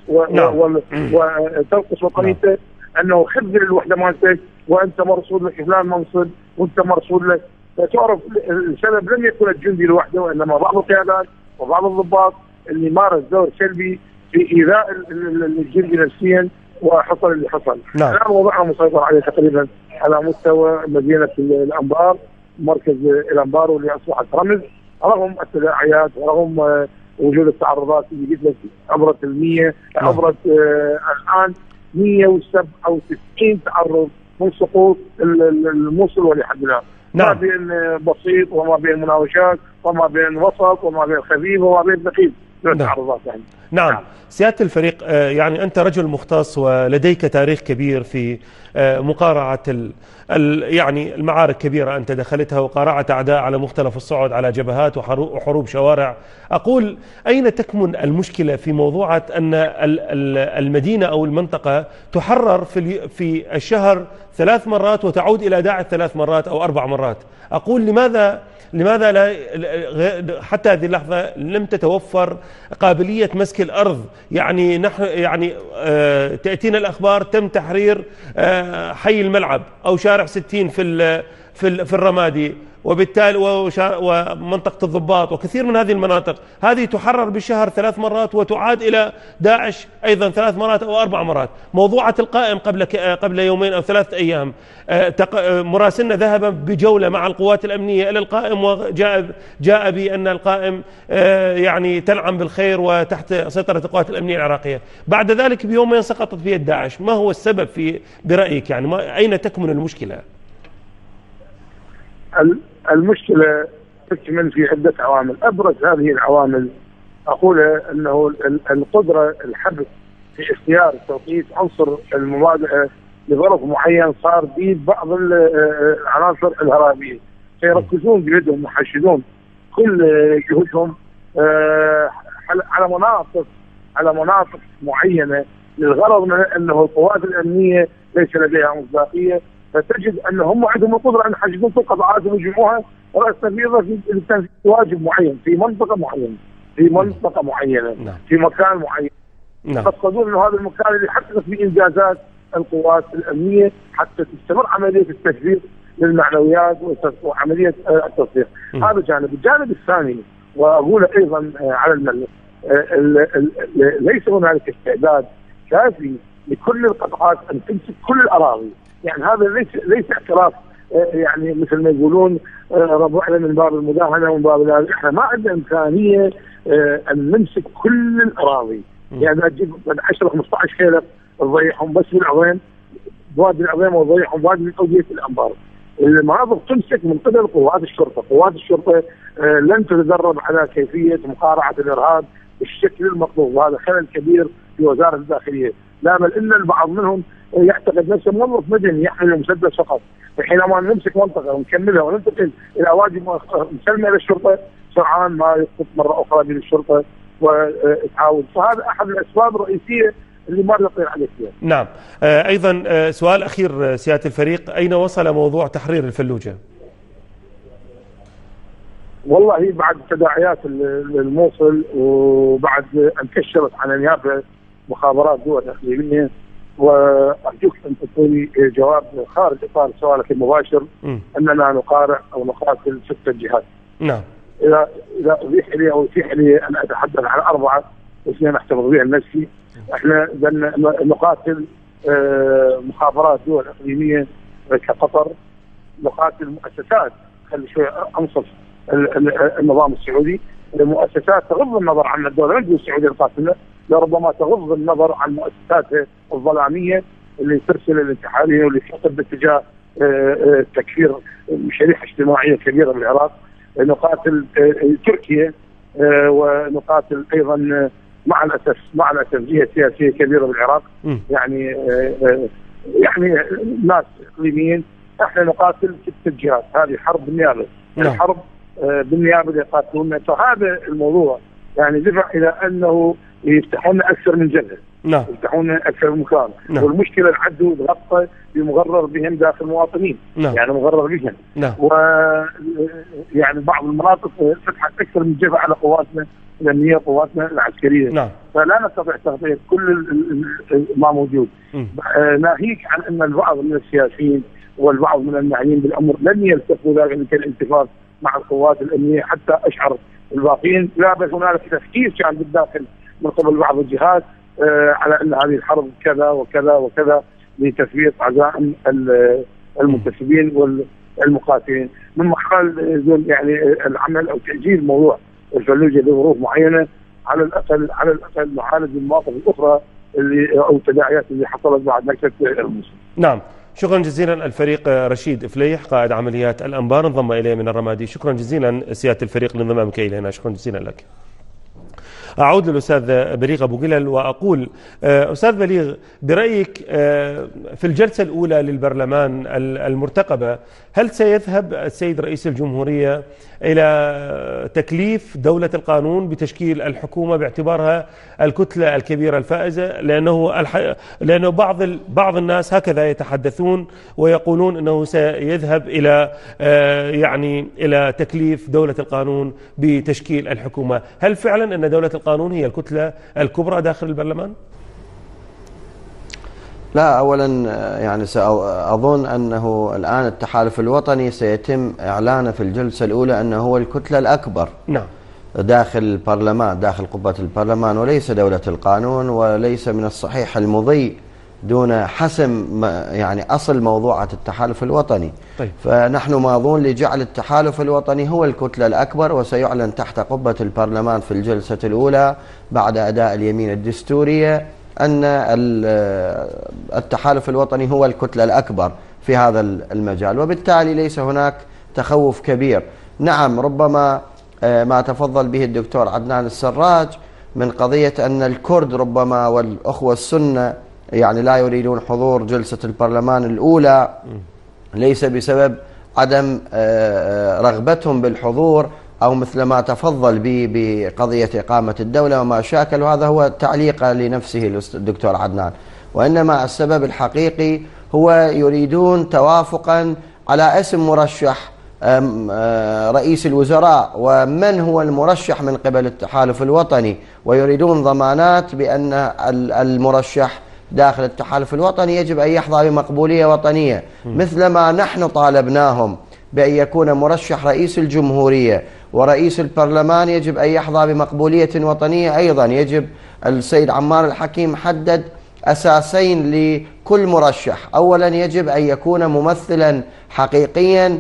وتنقص وطنيته انه خذل الوحده مالتك وانت مرصود لك فلان منصب وانت مرصود لك. فتعرف السبب لم يكن الجندي لوحده وانما بعض القيادات وبعض الضباط اللي مارس دور سلبي في ايذاء الجندي نفسيا وحصل اللي حصل. نعم. الان وضعنا مسيطر عليه تقريبا على مستوى مدينه الانبار، مركز الانبار واللي اصبحت رمز رغم التداعيات ورغم وجود التعرضات اللي قلت لك عبرت المية عبرت آه الان مئة وسبعة وتسعين تعرض من سقوط الموصل ولحد الان. نعم. ما بين بسيط وما بين مناوشات وما بين وسط وما بين خفيف وما بين ثقيل. نعم. تعرضات يعني. نعم. نعم سيادة الفريق، يعني أنت رجل مختص ولديك تاريخ كبير في مقارعة ال يعني المعارك كبيرة أنت دخلتها وقارعت أعداء على مختلف الصعد على جبهات وحروب شوارع. أقول أين تكمن المشكلة في موضوعة أن المدينة أو المنطقة تحرر في في الشهر ثلاث مرات وتعود إلى داعش ثلاث مرات أو أربع مرات؟ أقول لماذا لماذا لا حتى هذه اللحظة لم تتوفر قابلية مسك الأرض؟ يعني نحن يعني آه تأتينا الأخبار تم تحرير آه حي الملعب أو شارع ستين في في في الرمادي وبالتالي ومنطقة الضباط وكثير من هذه المناطق هذه تحرر بالشهر ثلاث مرات وتعاد إلى داعش أيضا ثلاث مرات أو أربع مرات. موضوعة القائم قبل قبل يومين أو ثلاثة أيام مراسلنا ذهب بجولة مع القوات الأمنية إلى القائم وجاء جاء بأن القائم يعني تنعم بالخير وتحت سيطرة القوات الأمنية العراقية. بعد ذلك بيومين سقطت في يد داعش. ما هو السبب في برأيك؟ يعني ما أين تكمن المشكلة؟ المشكلة تكمن في عدة عوامل. أبرز هذه العوامل أقول أنه القدرة الحبس في اختيار توقيت عنصر المبادئة لظرف معين صار بيد بعض العناصر الهرابية سيركزون بيدهم ويحشدون كل جهودهم على مناطق على مناطق معينة للغرض من أنه القوات الأمنية ليس لديها مصداقية، فتجد ان هم عندهم القدره ان يحجزون كل قطاعاتهم ويجمعوها راس تنفيذها في لتنفيذ واجب معين في منطقه معينه في منطقه معينه نعم. في مكان معين. نعم. يقصدون انه هذا المكان اللي يحقق فيه انجازات القوات الامنيه حتى تستمر عمليه التجهيز للمعنويات وعمليه التصديق. هذا جانب. الجانب الثاني واقول ايضا على الملأ ليس هنالك استعداد كافي لكل القطاعات ان تمسك كل الاراضي. يعني هذا ليس ليس اعتراف يعني مثل ما يقولون ربعنا من باب المداهنه ومن باب هذا. احنا ما عندنا امكانيه ان نمسك كل الاراضي. يعني تجيب عشرة خمسة عشر كيلو تضيعهم بس بالعظيم بوادي العظيم وتضيعهم بوادي من اوديه الانبار. المناطق تمسك من قبل قوات الشرطه، قوات الشرطه لن تتدرب على كيفيه مقارعه الارهاب بالشكل المطلوب، وهذا خلل كبير في وزاره الداخليه. لا بل ان البعض منهم يعتقد نفسه موظف مدني يحمل المسدس فقط، فحينما نمسك منطقه ونكملها وننتقل الى واجب مسلمه للشرطه سرعان ما يسقط مره اخرى للشرطه وتعاون. فهذا احد الاسباب الرئيسيه اللي ما نطير عليه فيها. نعم. آه ايضا آه سؤال اخير سياده الفريق، اين وصل موضوع تحرير الفلوجه؟ والله بعد تداعيات الموصل وبعد ان كشفت عن انياب مخابرات دول اقليميه، وارجوك ان تعطوني جواب خارج اطار سؤالك المباشر م. اننا نقارع او نقاتل ستة جهات. نعم. اذا اذا ابيح لي او اتيح لي ان اتحدث عن اربعه واثنين احتفظ بها لنفسي. احنا نقاتل مخابرات دول اقليميه كقطر، نقاتل مؤسسات خلي شوي انصف النظام السعودي، المؤسسات تغض النظر عن الدوله، لا السعوديه نقاتلها، لربما تغض النظر عن مؤسساتها الظلاميه اللي ترسل الانتحاريين واللي تخطط باتجاه تكفير شريحه اجتماعيه كبيره بالعراق. نقاتل تركيا ونقاتل ايضا مع الاسف مع الاسف جهه سياسيه كبيره بالعراق، يعني يعني ناس اقليميين. احنا نقاتل في التفجيرات، هذه حرب بالنيابه، الحرب بالنيابه اللي يقاتلوننا. فهذا الموضوع يعني دفع الى انه يفتحون لنا اكثر من جبهه، نعم يفتحون لنا اكثر من مكان، نعم. والمشكله العدو تغطى بمغرر بهم داخل المواطنين، نعم. يعني مغرر بهم، نعم. و يعني بعض المناطق فتحت اكثر من جبهه على قواتنا الامنيه وقواتنا العسكريه، نعم. فلا نستطيع تغطيه كل ما موجود. ناهيك عن ان البعض من السياسيين والبعض من المعنيين بالامر لن يلتفوا ذلك الالتفات مع القوات الامنيه حتى اشعر الباقيين. لا بل هنالك تفكير كان بالداخل من قبل بعض الجهات آه على ان هذه الحرب كذا وكذا وكذا لتثبيت عزائم المنتسبين والمقاتلين. من محال يعني العمل او تاجيل موضوع الفلوجه لظروف معينه، على الاقل على الاقل نعالج المواقف الاخرى اللي او التداعيات اللي حصلت بعد نكسه الموسم. نعم، شكرا جزيلا الفريق رشيد فليح قائد عمليات الأنبار انضم إليه من الرمادي. شكرا جزيلا سيادة الفريق لانضمامك إلينا، شكرا جزيلا لك. أعود للأستاذ بليغ أبو قلل وأقول أستاذ بليغ، برأيك في الجلسة الأولى للبرلمان المرتقبة هل سيذهب السيد رئيس الجمهورية إلى تكليف دولة القانون بتشكيل الحكومة باعتبارها الكتلة الكبيرة الفائزة؟ لأنه الح... لأنه بعض ال... بعض الناس هكذا يتحدثون ويقولون أنه سيذهب إلى يعني إلى تكليف دولة القانون بتشكيل الحكومة. هل فعلا أن دولة القانون هي الكتلة الكبرى داخل البرلمان؟ لا، أولا يعني سأظن أنه الآن التحالف الوطني سيتم إعلانه في الجلسة الأولى أنه هو الكتلة الأكبر نعم داخل البرلمان، داخل قبة البرلمان، وليس دولة القانون، وليس من الصحيح المضي دون حسم يعني أصل موضوعة التحالف الوطني. طيب. فنحن ماضون لجعل التحالف الوطني هو الكتلة الأكبر، وسيعلن تحت قبة البرلمان في الجلسة الأولى بعد أداء اليمين الدستورية أن التحالف الوطني هو الكتلة الأكبر في هذا المجال، وبالتالي ليس هناك تخوف كبير. نعم، ربما ما تفضل به الدكتور عدنان السراج من قضية أن الكرد ربما والأخوة السنة يعني لا يريدون حضور جلسة البرلمان الأولى، ليس بسبب عدم رغبتهم بالحضور أو مثل ما تفضل به بقضية إقامة الدولة وما شاكل، وهذا هو تعليق لنفسه الدكتور عدنان، وإنما السبب الحقيقي هو يريدون توافقا على اسم مرشح رئيس الوزراء ومن هو المرشح من قبل التحالف الوطني، ويريدون ضمانات بأن المرشح داخل التحالف الوطني يجب أن يحظى بمقبولية وطنية، مثلما نحن طالبناهم بأن يكون مرشح رئيس الجمهورية ورئيس البرلمان يجب أن يحظى بمقبولية وطنية أيضا. يجب السيد عمار الحكيم حدد أساسين لكل مرشح. أولا يجب أن يكون ممثلا حقيقيا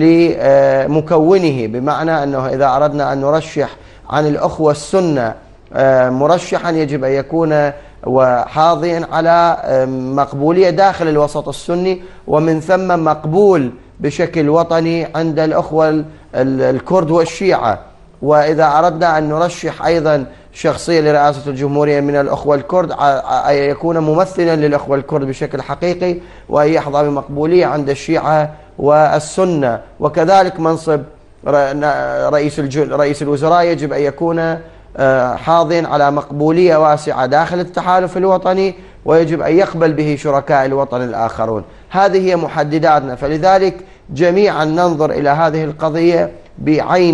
لمكونه، بمعنى أنه إذا أردنا أن نرشح عن الأخوة السنة مرشحا يجب أن يكون وحاضيا على مقبولية داخل الوسط السني، ومن ثم مقبول بشكل وطني عند الأخوة الكرد والشيعة. وإذا أردنا أن نرشح أيضا شخصية لرئاسة الجمهورية من الأخوة الكرد أن يكون ممثلا للأخوة الكرد بشكل حقيقي وأن يحظى بمقبولية عند الشيعة والسنة. وكذلك منصب رئيس رئيس الوزراء يجب أن يكون حاضيا على مقبولية واسعة داخل التحالف الوطني، ويجب أن يقبل به شركاء الوطن الآخرون. هذه هي محدداتنا، فلذلك جميعا ننظر إلى هذه القضية بعين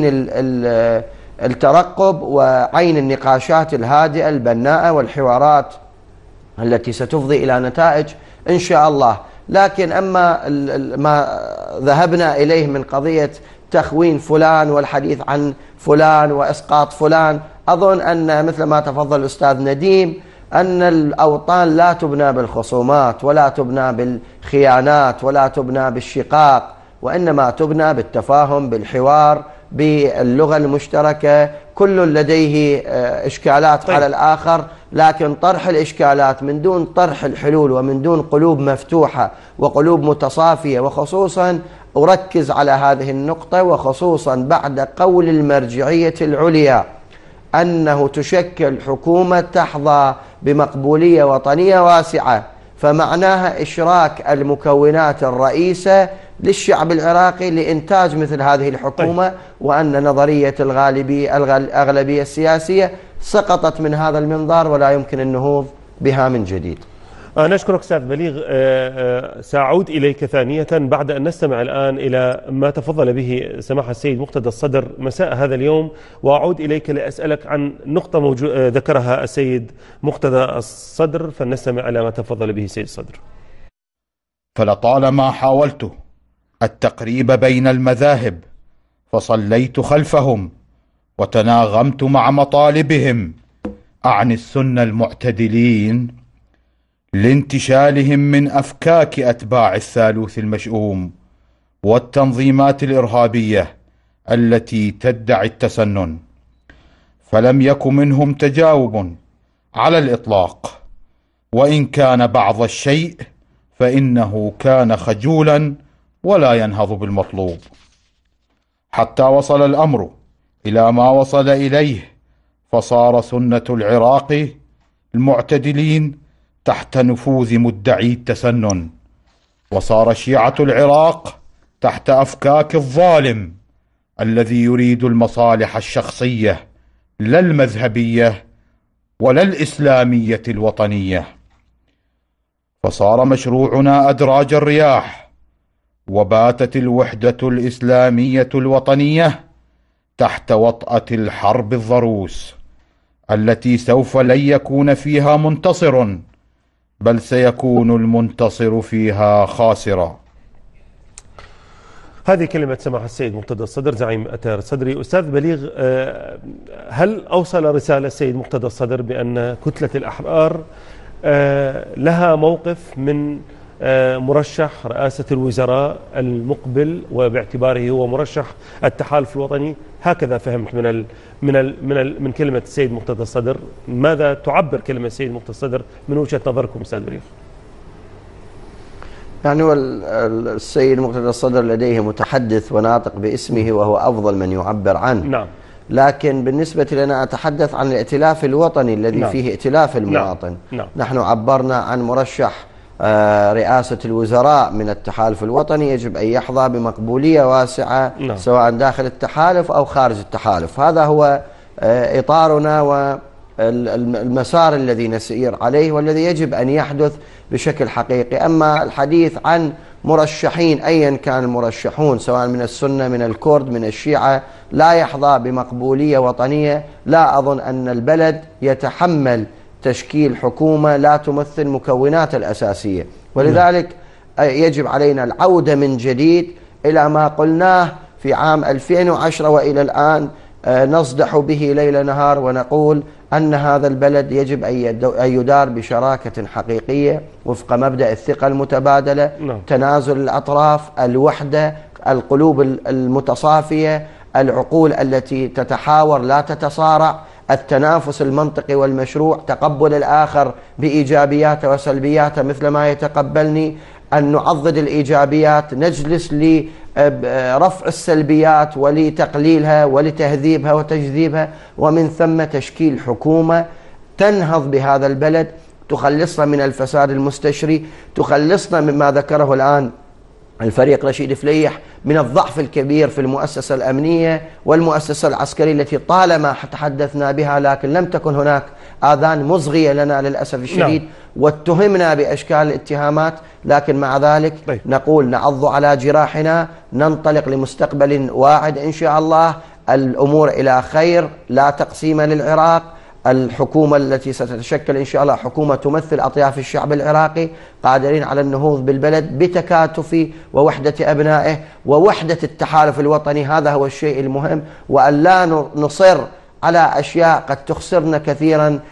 الترقب وعين النقاشات الهادئة البناءة والحوارات التي ستفضي إلى نتائج إن شاء الله. لكن أما ما ذهبنا إليه من قضية تخوين فلان والحديث عن فلان وإسقاط فلان، أظن أن مثل ما تفضل الأستاذ نديم أن الأوطان لا تبنى بالخصومات ولا تبنى بالخيانات ولا تبنى بالشقاق، وإنما تبنى بالتفاهم بالحوار باللغة المشتركة، كل لديه إشكالات طيب. على الآخر، لكن طرح الإشكالات من دون طرح الحلول ومن دون قلوب مفتوحة وقلوب متصافية، وخصوصا أركز على هذه النقطة وخصوصا بعد قول المرجعية العليا أنه تشكل حكومة تحظى بمقبولية وطنية واسعة، فمعناها إشراك المكونات الرئيسة للشعب العراقي لإنتاج مثل هذه الحكومة. طيب. وأن نظرية الغالبية الأغلبية السياسية سقطت من هذا المنظار ولا يمكن النهوض بها من جديد. أنا أشكرك أستاذ بليغ. سأعود إليك ثانية بعد أن نستمع الآن إلى ما تفضل به سماحة السيد مقتدى الصدر مساء هذا اليوم، وأعود إليك لأسألك عن نقطة موجو... ذكرها السيد مقتدى الصدر، فلنستمع إلى ما تفضل به السيد الصدر. فلطالما حاولت التقريب بين المذاهب فصليت خلفهم وتناغمت مع مطالبهم، أعني السنة المعتدلين، لانتشالهم من أفكاك أتباع الثالوث المشؤوم والتنظيمات الإرهابية التي تدعي التسنن، فلم يك منهم تجاوب على الإطلاق، وإن كان بعض الشيء فإنه كان خجولا ولا ينهض بالمطلوب، حتى وصل الأمر إلى ما وصل إليه، فصار سنة العراق المعتدلين تحت نفوذ مدعي التسنن، وصار شيعة العراق تحت أفكاك الظالم الذي يريد المصالح الشخصية لا المذهبية ولا الإسلامية الوطنية، فصار مشروعنا أدراج الرياح، وباتت الوحدة الإسلامية الوطنية تحت وطأة الحرب الضروس التي سوف لن يكون فيها منتصر، بل سيكون المنتصر فيها خاسرا. هذه كلمة سماحة السيد مقتدى الصدر زعيم أتار الصدري. أستاذ بليغ، هل أوصل رسالة السيد مقتدى الصدر بأن كتلة الأحرار لها موقف من مرشح رئاسة الوزراء المقبل، وباعتباره هو مرشح التحالف الوطني؟ هكذا فهمت من ال من ال من ال من كلمة السيد مقتدى الصدر. ماذا تعبر كلمة السيد مقتدى الصدر من وجهة نظركم أستاذ بليغ؟ يعني هو السيد مقتدى الصدر لديه متحدث وناطق باسمه وهو أفضل من يعبر عنه. نعم. لكن بالنسبة لنا أتحدث عن الائتلاف الوطني الذي نعم. فيه ائتلاف المواطن. نعم. نحن عبرنا عن مرشح رئاسة الوزراء من التحالف الوطني يجب أن يحظى بمقبولية واسعة. نعم. سواء داخل التحالف أو خارج التحالف. هذا هو إطارنا والمسار الذي نسير عليه والذي يجب أن يحدث بشكل حقيقي. أما الحديث عن مرشحين أيا كان المرشحون سواء من السنة من الكرد من الشيعة لا يحظى بمقبولية وطنية، لا أظن أن البلد يتحمل تشكيل حكومة لا تمثل مكونات الأساسية، ولذلك يجب علينا العودة من جديد إلى ما قلناه في عام ألفين وعشرة وإلى الآن نصدح به ليل نهار ونقول أن هذا البلد يجب أن يدار بشراكة حقيقية وفق مبدأ الثقة المتبادلة. نعم. تنازل الأطراف، الوحدة، القلوب المتصافية، العقول التي تتحاور لا تتصارع، التنافس المنطقي والمشروع، تقبل الآخر بإيجابياته وسلبياته مثل ما يتقبلني، أن نعضد الإيجابيات، نجلس لرفع السلبيات ولتقليلها ولتهذيبها وتجذيبها، ومن ثم تشكيل حكومة تنهض بهذا البلد، تخلصنا من الفساد المستشري، تخلصنا مما ذكره الآن الفريق رشيد فليح من الضعف الكبير في المؤسسة الأمنية والمؤسسة العسكرية التي طالما تحدثنا بها لكن لم تكن هناك آذان مصغية لنا للأسف الشديد. نعم. واتهمنا بأشكال الاتهامات، لكن مع ذلك طيب. نقول نعض على جراحنا، ننطلق لمستقبل واعد إن شاء الله، الأمور إلى خير، لا تقسيم للعراق، الحكومة التي ستتشكل إن شاء الله حكومة تمثل أطياف الشعب العراقي، قادرين على النهوض بالبلد بتكاتف ووحدة أبنائه ووحدة التحالف الوطني. هذا هو الشيء المهم، وأن لا نصر على أشياء قد تخسرنا كثيرا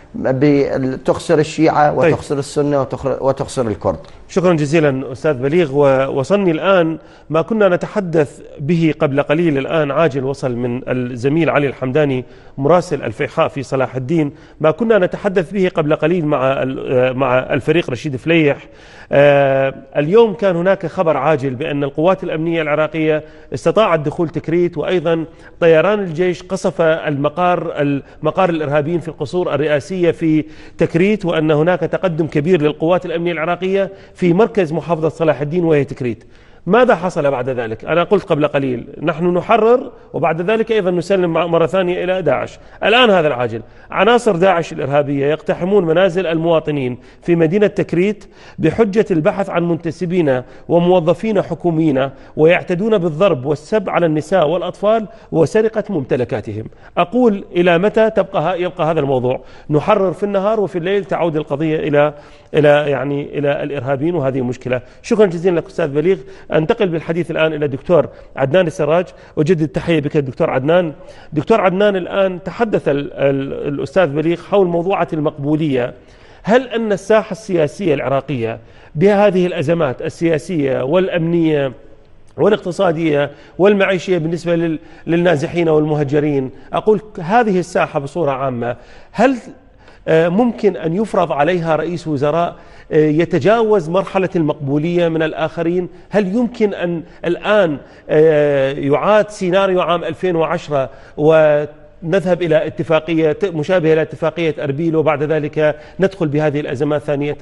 تخسر الشيعة وتخسر السنة وتخسر الكرد. شكرا جزيلا أستاذ بليغ. ووصلني الآن ما كنا نتحدث به قبل قليل، الآن عاجل وصل من الزميل علي الحمداني مراسل الفيحاء في صلاح الدين، ما كنا نتحدث به قبل قليل مع مع الفريق رشيد فليح. اليوم كان هناك خبر عاجل بأن القوات الأمنية العراقية استطاعت دخول تكريت، وأيضا طيران الجيش قصف المقار المقار الإرهابيين في القصور الرئاسية في تكريت، وأن هناك تقدم كبير للقوات الأمنية العراقية في مركز محافظة صلاح الدين وهي تكريت. ماذا حصل بعد ذلك؟ أنا قلت قبل قليل نحن نحرر وبعد ذلك أيضا نسلم مرة ثانية إلى داعش. الآن هذا العاجل، عناصر داعش الإرهابية يقتحمون منازل المواطنين في مدينة تكريت بحجة البحث عن منتسبين وموظفين حكوميين، ويعتدون بالضرب والسب على النساء والأطفال وسرقة ممتلكاتهم. أقول إلى متى تبقى يبقى هذا الموضوع؟ نحرر في النهار وفي الليل تعود القضية إلى إلى يعني إلى الإرهابيين، وهذه مشكلة. شكرا جزيلا لك أستاذ بليغ. أنتقل بالحديث الآن إلى الدكتور عدنان السراج، أجدد التحية بك دكتور عدنان. دكتور عدنان، الآن تحدث ال ال الأستاذ بليغ حول موضوعة المقبولية. هل أن الساحة السياسية العراقية بهذه الأزمات السياسية والأمنية والاقتصادية والمعيشية بالنسبة للنازحين والمهجرين، أقول هذه الساحة بصورة عامة، هل ممكن أن يفرض عليها رئيس وزراء يتجاوز مرحلة المقبولية من الآخرين؟ هل يمكن أن الآن يعاد سيناريو عام ألفين وعشرة ونذهب إلى اتفاقية مشابهة إلى اتفاقية أربيل وبعد ذلك ندخل بهذه الأزمات ثانية؟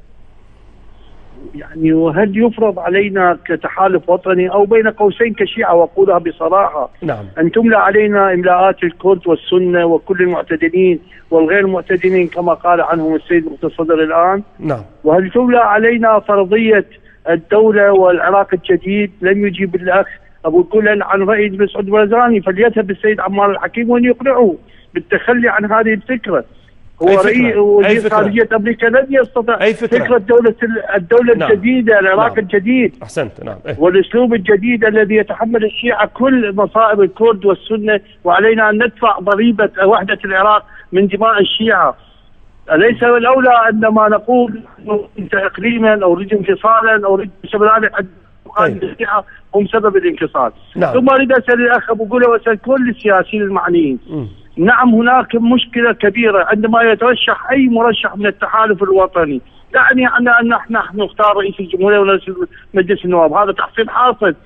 يعني وهل يفرض علينا كتحالف وطني أو بين قوسين كشيعة، وأقولها بصراحة، نعم، أن تملأ علينا إملاءات الكرد والسنة وكل المعتدلين والغير المعتدلين كما قال عنهم السيد المتصدر الآن؟ نعم. وهل تملأ علينا فرضية الدولة والعراق الجديد؟ لم يجيب الأخ أبو كلن عن رأي مسعود برزاني، فليذهب السيد عمار الحكيم وأن يقنعه بالتخلي عن هذه الفكرة. هو رئيس وزير خارجية أمريكا لن يستطيع أي فكرة. فكرة الدولة الدولة نعم. الجديدة، العراق نعم. الجديد. أحسنت. نعم. إيه؟ والأسلوب الجديد الذي يتحمل الشيعة كل مصائب الكرد والسنة، وعلينا أن ندفع ضريبة وحدة العراق من دماء الشيعة. أليس الأولى عندما نقول أنت إقليما أو نريد انفصالا أو نريد شمال الشيعة هم سبب الانفصال؟ نعم. ثم أريد أسأل الأخ أبو قولة وأسأل كل السياسيين المعنيين. م. نعم، هناك مشكلة كبيرة عندما يترشح أي مرشح من التحالف الوطني، يعني أن نحن نختار رئيس الجمهورية ورئيس مجلس النواب، هذا تحصيل حاصل.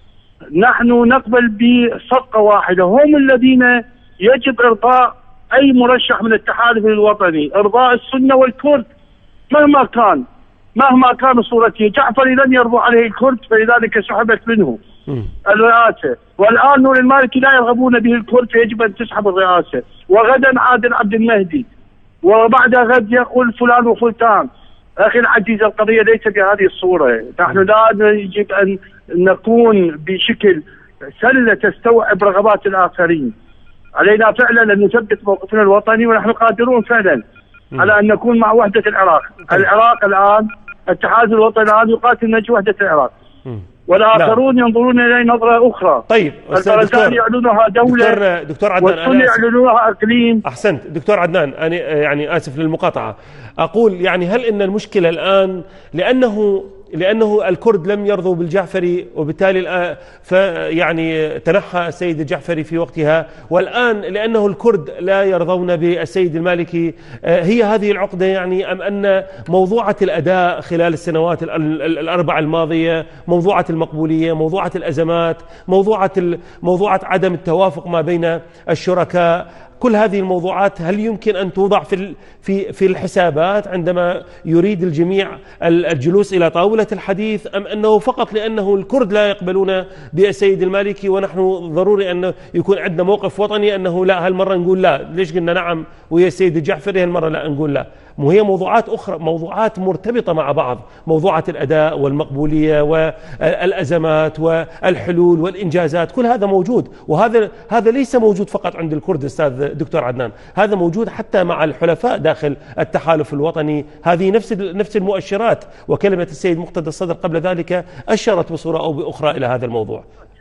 نحن نقبل بصفقة واحدة، هم الذين يجب إرضاء أي مرشح من التحالف الوطني، إرضاء السنة والكرد مهما كان مهما كان صورته. جعفري لن يرضى عليه الكرد فلذلك سحبت منه الرئاسة، والآن نور المالكي لا يرغبون به الكرد فيجب أن تسحب الرئاسة، وغدا عادل عبد المهدي، وبعد غد يقول فلان وفلان. أخي العزيز، القضية ليس بهذه الصورة. نحن لا يجب أن نكون بشكل سلة تستوعب رغبات الآخرين. علينا فعلا أن نثبت موقفنا الوطني، ونحن قادرون فعلا م. على أن نكون مع وحدة العراق. العراق الآن الاتحاد الوطني الآن يقاتل من أجل وحدة العراق، م. والآخرون لا. ينظرون إليه نظرة أخرى. طيب البرزانيين يعلنونها دولة، دكتور, دكتور عدنان، والسنة يعلنونها إقليم. أحسنت دكتور عدنان، أنا يعني آسف للمقاطعة. أقول يعني هل إن المشكلة الآن لأنه لأنه الكرد لم يرضوا بالجعفري، وبالتالي فيعني تنحى السيد الجعفري في وقتها، والآن لأنه الكرد لا يرضون بالسيد المالكي، هي هذه العقدة يعني، أم أن موضوعة الأداء خلال السنوات الأربع الماضية، موضوعة المقبولية، موضوعة الأزمات، موضوعة موضوعة عدم التوافق ما بين الشركاء، كل هذه الموضوعات هل يمكن أن توضع في في في الحسابات عندما يريد الجميع الجلوس إلى طاولة الحديث، أم أنه فقط لأنه الكرد لا يقبلون بالسيد المالكي ونحن ضروري أن يكون عندنا موقف وطني أنه لا، هالمرة نقول لا، ليش قلنا نعم ويا السيد الجعفري هالمرة لا نقول لا؟ وهي موضوعات أخرى، موضوعات مرتبطة مع بعض، موضوعة الأداء والمقبولية والأزمات والحلول والإنجازات، كل هذا موجود، وهذا هذا ليس موجود فقط عند الكرد أستاذ دكتور عدنان، هذا موجود حتى مع الحلفاء داخل التحالف الوطني. هذه نفس نفس المؤشرات، وكلمة السيد مقتدى الصدر قبل ذلك أشرت بصورة أو بأخرى إلى هذا الموضوع.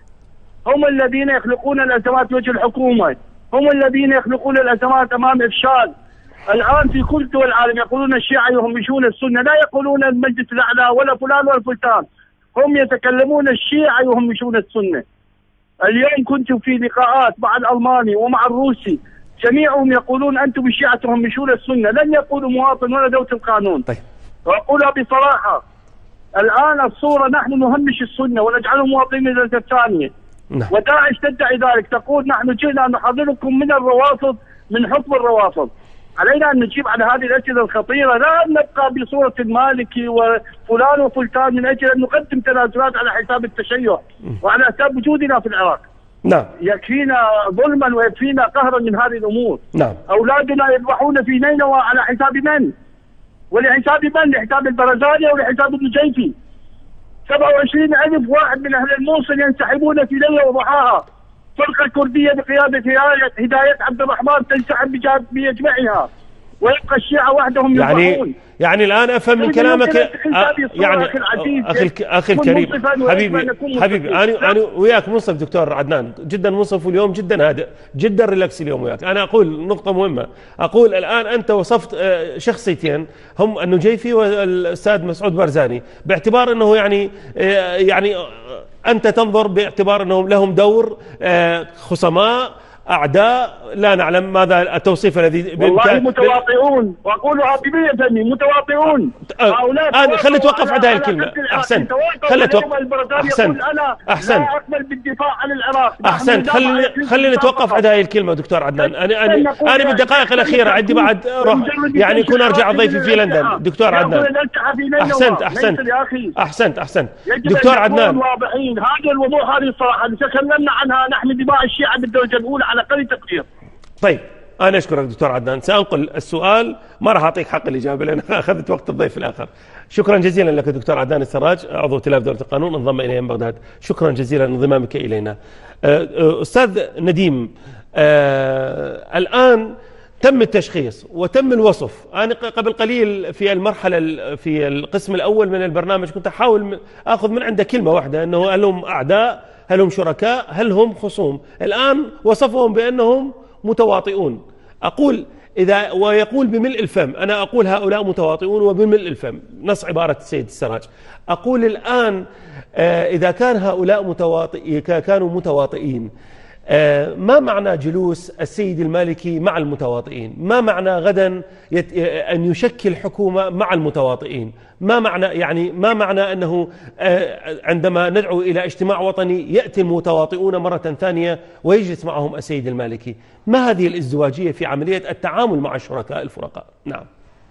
هم الذين يخلقون الأزمات وجه الحكومة، هم الذين يخلقون الأزمات أمام إفشال الآن في كل دول العالم يقولون الشيعة يهمشون السنة، لا يقولون المجلس الأعلى ولا فلان ولا فلان، هم يتكلمون الشيعة يهمشون السنة. اليوم كنت في لقاءات مع الألماني ومع الروسي، جميعهم يقولون أنتم الشيعة تهمشون السنة، لن يقولوا مواطن ولا دولة القانون. طيب. وأقولها بصراحة، الآن الصورة نحن نهمش السنة ونجعلهم مواطنين الدرجة الثانية. نعم. وداعش تدعي ذلك، تقول نحن جئنا نحرركم من الروافض، من حكم الروافض. علينا أن نجيب على هذه الأسئلة الخطيرة، لا أن نبقى بصورة المالكي وفلان وفلان من أجل أن نقدم تنازلات على حساب التشيع وعلى حساب وجودنا في العراق. نعم. يكفينا ظلما ويكفينا قهرا من هذه الأمور. نعم. أولادنا يذبحون في نينوى على حساب من؟ ولحساب من؟ لحساب البرزاني أو لحساب النجيفي؟ سبعة وعشرين ألف واحد من أهل الموصل ينسحبون في ليلة وضحاها. الفرقة الكردية بقيادة هداية عبد الرحمن تنسحب بجميعها، ويبقى الشيعة وحدهم يعني يضحون. يعني الآن أفهم من كلامك أ... يعني أخي أخي الكريم حبيبي حبيبي أنا أنا وياك منصف دكتور عدنان، جدا منصف، واليوم جدا هادئ، جدا ريلاكس اليوم وياك. أنا أقول نقطة مهمة، أقول الآن أنت وصفت شخصيتين هم النجيفي والأستاذ مسعود برزاني، باعتبار أنه يعني يعني أنت تنظر باعتبار أنهم لهم دور خصماء أعداء، لا نعلم ماذا التوصيف الذي والله متواطئون، وأقولها بمية فني متواطئون. أنا خلي توقف عند هاي الكلمة. أحسنت. خلي توقف. أحسنت. أحسنت. لا أقبل بالدفاع عن العراق. أحسنت. خلي خليني نتوقف عند هاي الكلمة دكتور عدنان. أنا أنا أنا بالدقائق الأخيرة عندي بعد روح يعني يكون أرجع ضيفي في لندن دكتور عدنان. أحسنت أحسنت أحسنت أحسنت دكتور عدنان. واضحين، هذا الوضوح، هذه الصراحة اللي تكلمنا عنها نحن دماء الشيعة بالدرجة الأولى على قليل تقدير. طيب أنا أشكرك دكتور عدنان، سأنقل السؤال، ما راح أعطيك حق الإجابة لأن أخذت وقت الضيف الآخر. شكرا جزيلا لك دكتور عدنان السراج، عضو ائتلاف دولة القانون، انضم إلينا من بغداد. شكرا جزيلا لانضمامك إلينا. أستاذ نديم، آه الآن تم التشخيص وتم الوصف. أنا قبل قليل في المرحلة في القسم الأول من البرنامج كنت أحاول أخذ من عنده كلمة واحدة، أنه هل هم أعداء، هل هم شركاء، هل هم خصوم. الآن وصفهم بأنهم متواطئون. أقول إذا ويقول بملء الفم، أنا أقول هؤلاء متواطئون وبملء الفم، نص عبارة السيد السراج. أقول الآن إذا كان هؤلاء متواطئ كانوا متواطئين، ما معنى جلوس السيد المالكي مع المتواطئين؟ ما معنى غدا أن يشكل حكومة مع المتواطئين؟ ما معنى يعني ما معنى أنه عندما ندعو إلى اجتماع وطني يأتي المتواطئون مرة ثانية ويجلس معهم السيد المالكي؟ ما هذه الازدواجية في عملية التعامل مع الشركاء الفرقاء؟ نعم.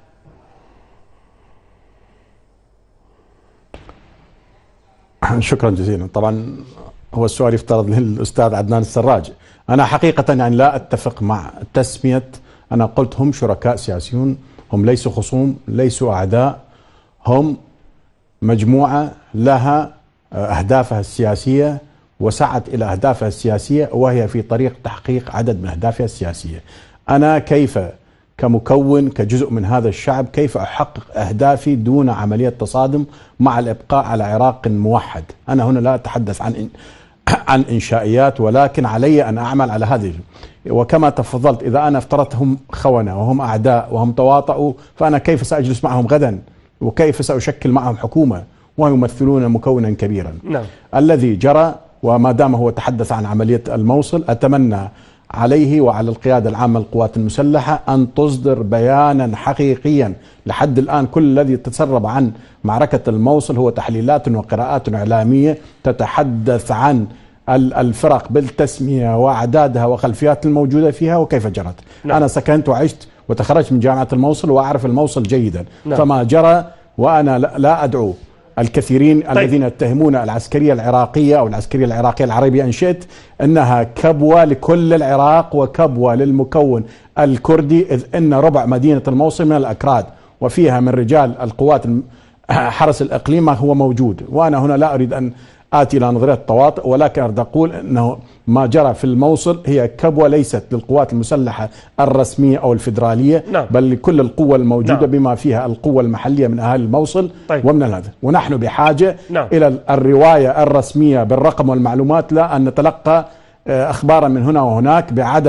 شكرا جزيلا. طبعا هو السؤال يفترض للأستاذ عدنان السراج. أنا حقيقة يعني لا أتفق مع تسمية، أنا قلت هم شركاء سياسيون، هم ليسوا خصوم، ليسوا أعداء، هم مجموعة لها أهدافها السياسية وسعت إلى أهدافها السياسية وهي في طريق تحقيق عدد من أهدافها السياسية. أنا كيف كمكون كجزء من هذا الشعب كيف أحقق أهدافي دون عملية تصادم مع الإبقاء على عراق موحد؟ أنا هنا لا أتحدث عن إن عن إنشائيات، ولكن علي أن أعمل على هذه. وكما تفضلت، إذا أنا افترضت هم خونة وهم أعداء وهم تواطؤوا، فأنا كيف سأجلس معهم غدا؟ وكيف سأشكل معهم حكومة ويمثلون مكونا كبيرا؟ نعم. الذي جرى، وما دام هو تحدث عن عملية الموصل، أتمنى عليه وعلى القيادة العامة للقوات المسلحة أن تصدر بيانا حقيقيا. لحد الآن كل الذي تسرب عن معركة الموصل هو تحليلات وقراءات إعلامية تتحدث عن الفرق بالتسمية وأعدادها وخلفيات الموجودة فيها وكيف جرت. نعم. أنا سكنت وعشت وتخرجت من جامعة الموصل وأعرف الموصل جيدا. نعم. فما جرى، وأنا لا أدعو الكثيرين طيب. الذين يتهمون العسكرية العراقية أو العسكرية العراقية العربية إن شئت أنها كبوة لكل العراق وكبوة للمكون الكردي، إذ أن ربع مدينة الموصل من الأكراد وفيها من رجال القوات حرس الإقليم ما هو موجود. وأنا هنا لا أريد أن آتي إلى نظرية التواطؤ، ولكن أريد أقول أنه ما جرى في الموصل هي كبوة ليست للقوات المسلحة الرسمية أو الفيدرالية. نعم. بل لكل القوة الموجودة. نعم. بما فيها القوة المحلية من أهالي الموصل. طيب. ومن هذا، ونحن بحاجة. نعم. إلى الرواية الرسمية بالرقم والمعلومات، لا أن نتلقى أخبارا من هنا وهناك بعدد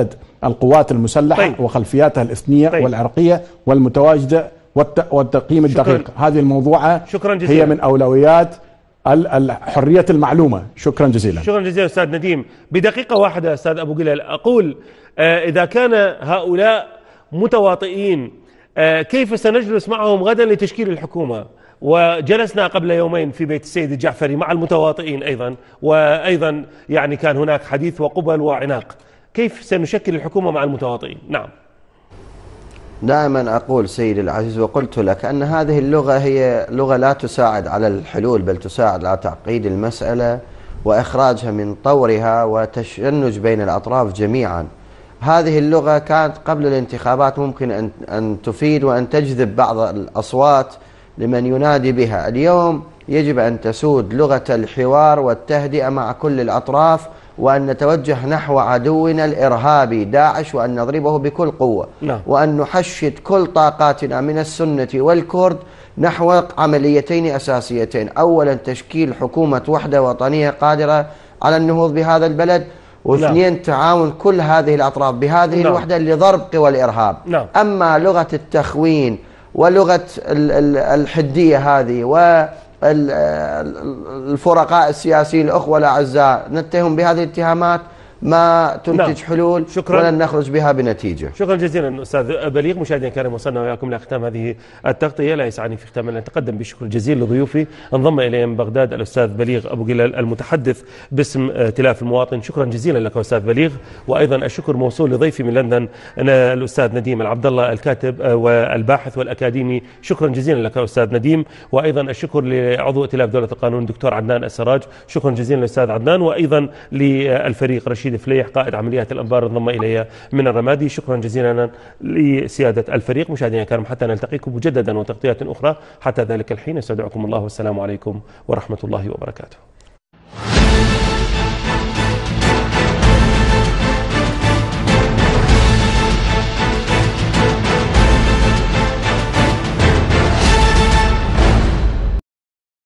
القوات المسلحة طيب. وخلفياتها الإثنية طيب. والعرقية والمتواجدة والتقييم الدقيق. هذه الموضوعة شكرا جزيلا. هي من أولويات حرية المعلومة. شكرا جزيلا. شكرا جزيلا أستاذ نديم. بدقيقة واحدة أستاذ أبو قلال، أقول إذا كان هؤلاء متواطئين كيف سنجلس معهم غدا لتشكيل الحكومة؟ وجلسنا قبل يومين في بيت السيد الجعفري مع المتواطئين أيضا، وأيضا يعني كان هناك حديث وقبل وعناق. كيف سنشكل الحكومة مع المتواطئين؟ نعم. دائما أقول سيدي العزيز وقلت لك أن هذه اللغة هي لغة لا تساعد على الحلول، بل تساعد على تعقيد المسألة وإخراجها من طورها وتشنج بين الأطراف جميعا. هذه اللغة كانت قبل الانتخابات ممكن أن أن تفيد وأن تجذب بعض الأصوات لمن ينادي بها. اليوم يجب أن تسود لغة الحوار والتهدئة مع كل الأطراف، وأن نتوجه نحو عدونا الإرهابي داعش وأن نضربه بكل قوة. نعم. وأن نحشد كل طاقاتنا من السنة والكرد نحو عمليتين أساسيتين: أولا تشكيل حكومة وحدة وطنية قادرة على النهوض بهذا البلد، واثنين نعم. تعاون كل هذه الأطراف بهذه نعم. الوحدة لضرب قوى الإرهاب. نعم. أما لغة التخوين ولغة الحدية هذه والفرقاء السياسيين الأخوة الأعزاء نتهم بهذه الاتهامات ما تنتج نعم. حلول شكرا. ولن نخرج بها بنتيجة. شكرا جزيلا أستاذ بليغ. مشاهدينا الكرام، وصلنا وياكم لختام هذه التغطية. لا يسعني في ختامها أن أتقدم بالشكر الجزيل لضيوفي. انضم إلي من بغداد الأستاذ بليغ أبو قلال المتحدث باسم ائتلاف المواطن. شكرا جزيلا لك أستاذ بليغ. وأيضا الشكر موصول لضيفي من لندن أنا الأستاذ نديم العبد الله الكاتب والباحث والأكاديمي. شكرا جزيلا لك أستاذ نديم. وأيضا الشكر لعضو ائتلاف دولة القانون الدكتور عدنان السراج. شكرا جزيلا للأستاذ عدنان. وأيضا للفريق رشيد فليح قائد عمليات الأنبار انضم إلي من الرمادي. شكرا جزيلا لسيادة الفريق. مشاهدينا الكرام، حتى نلتقيكم مجددا وتغطيات أخرى، حتى ذلك الحين استودعكم الله والسلام عليكم ورحمة الله وبركاته.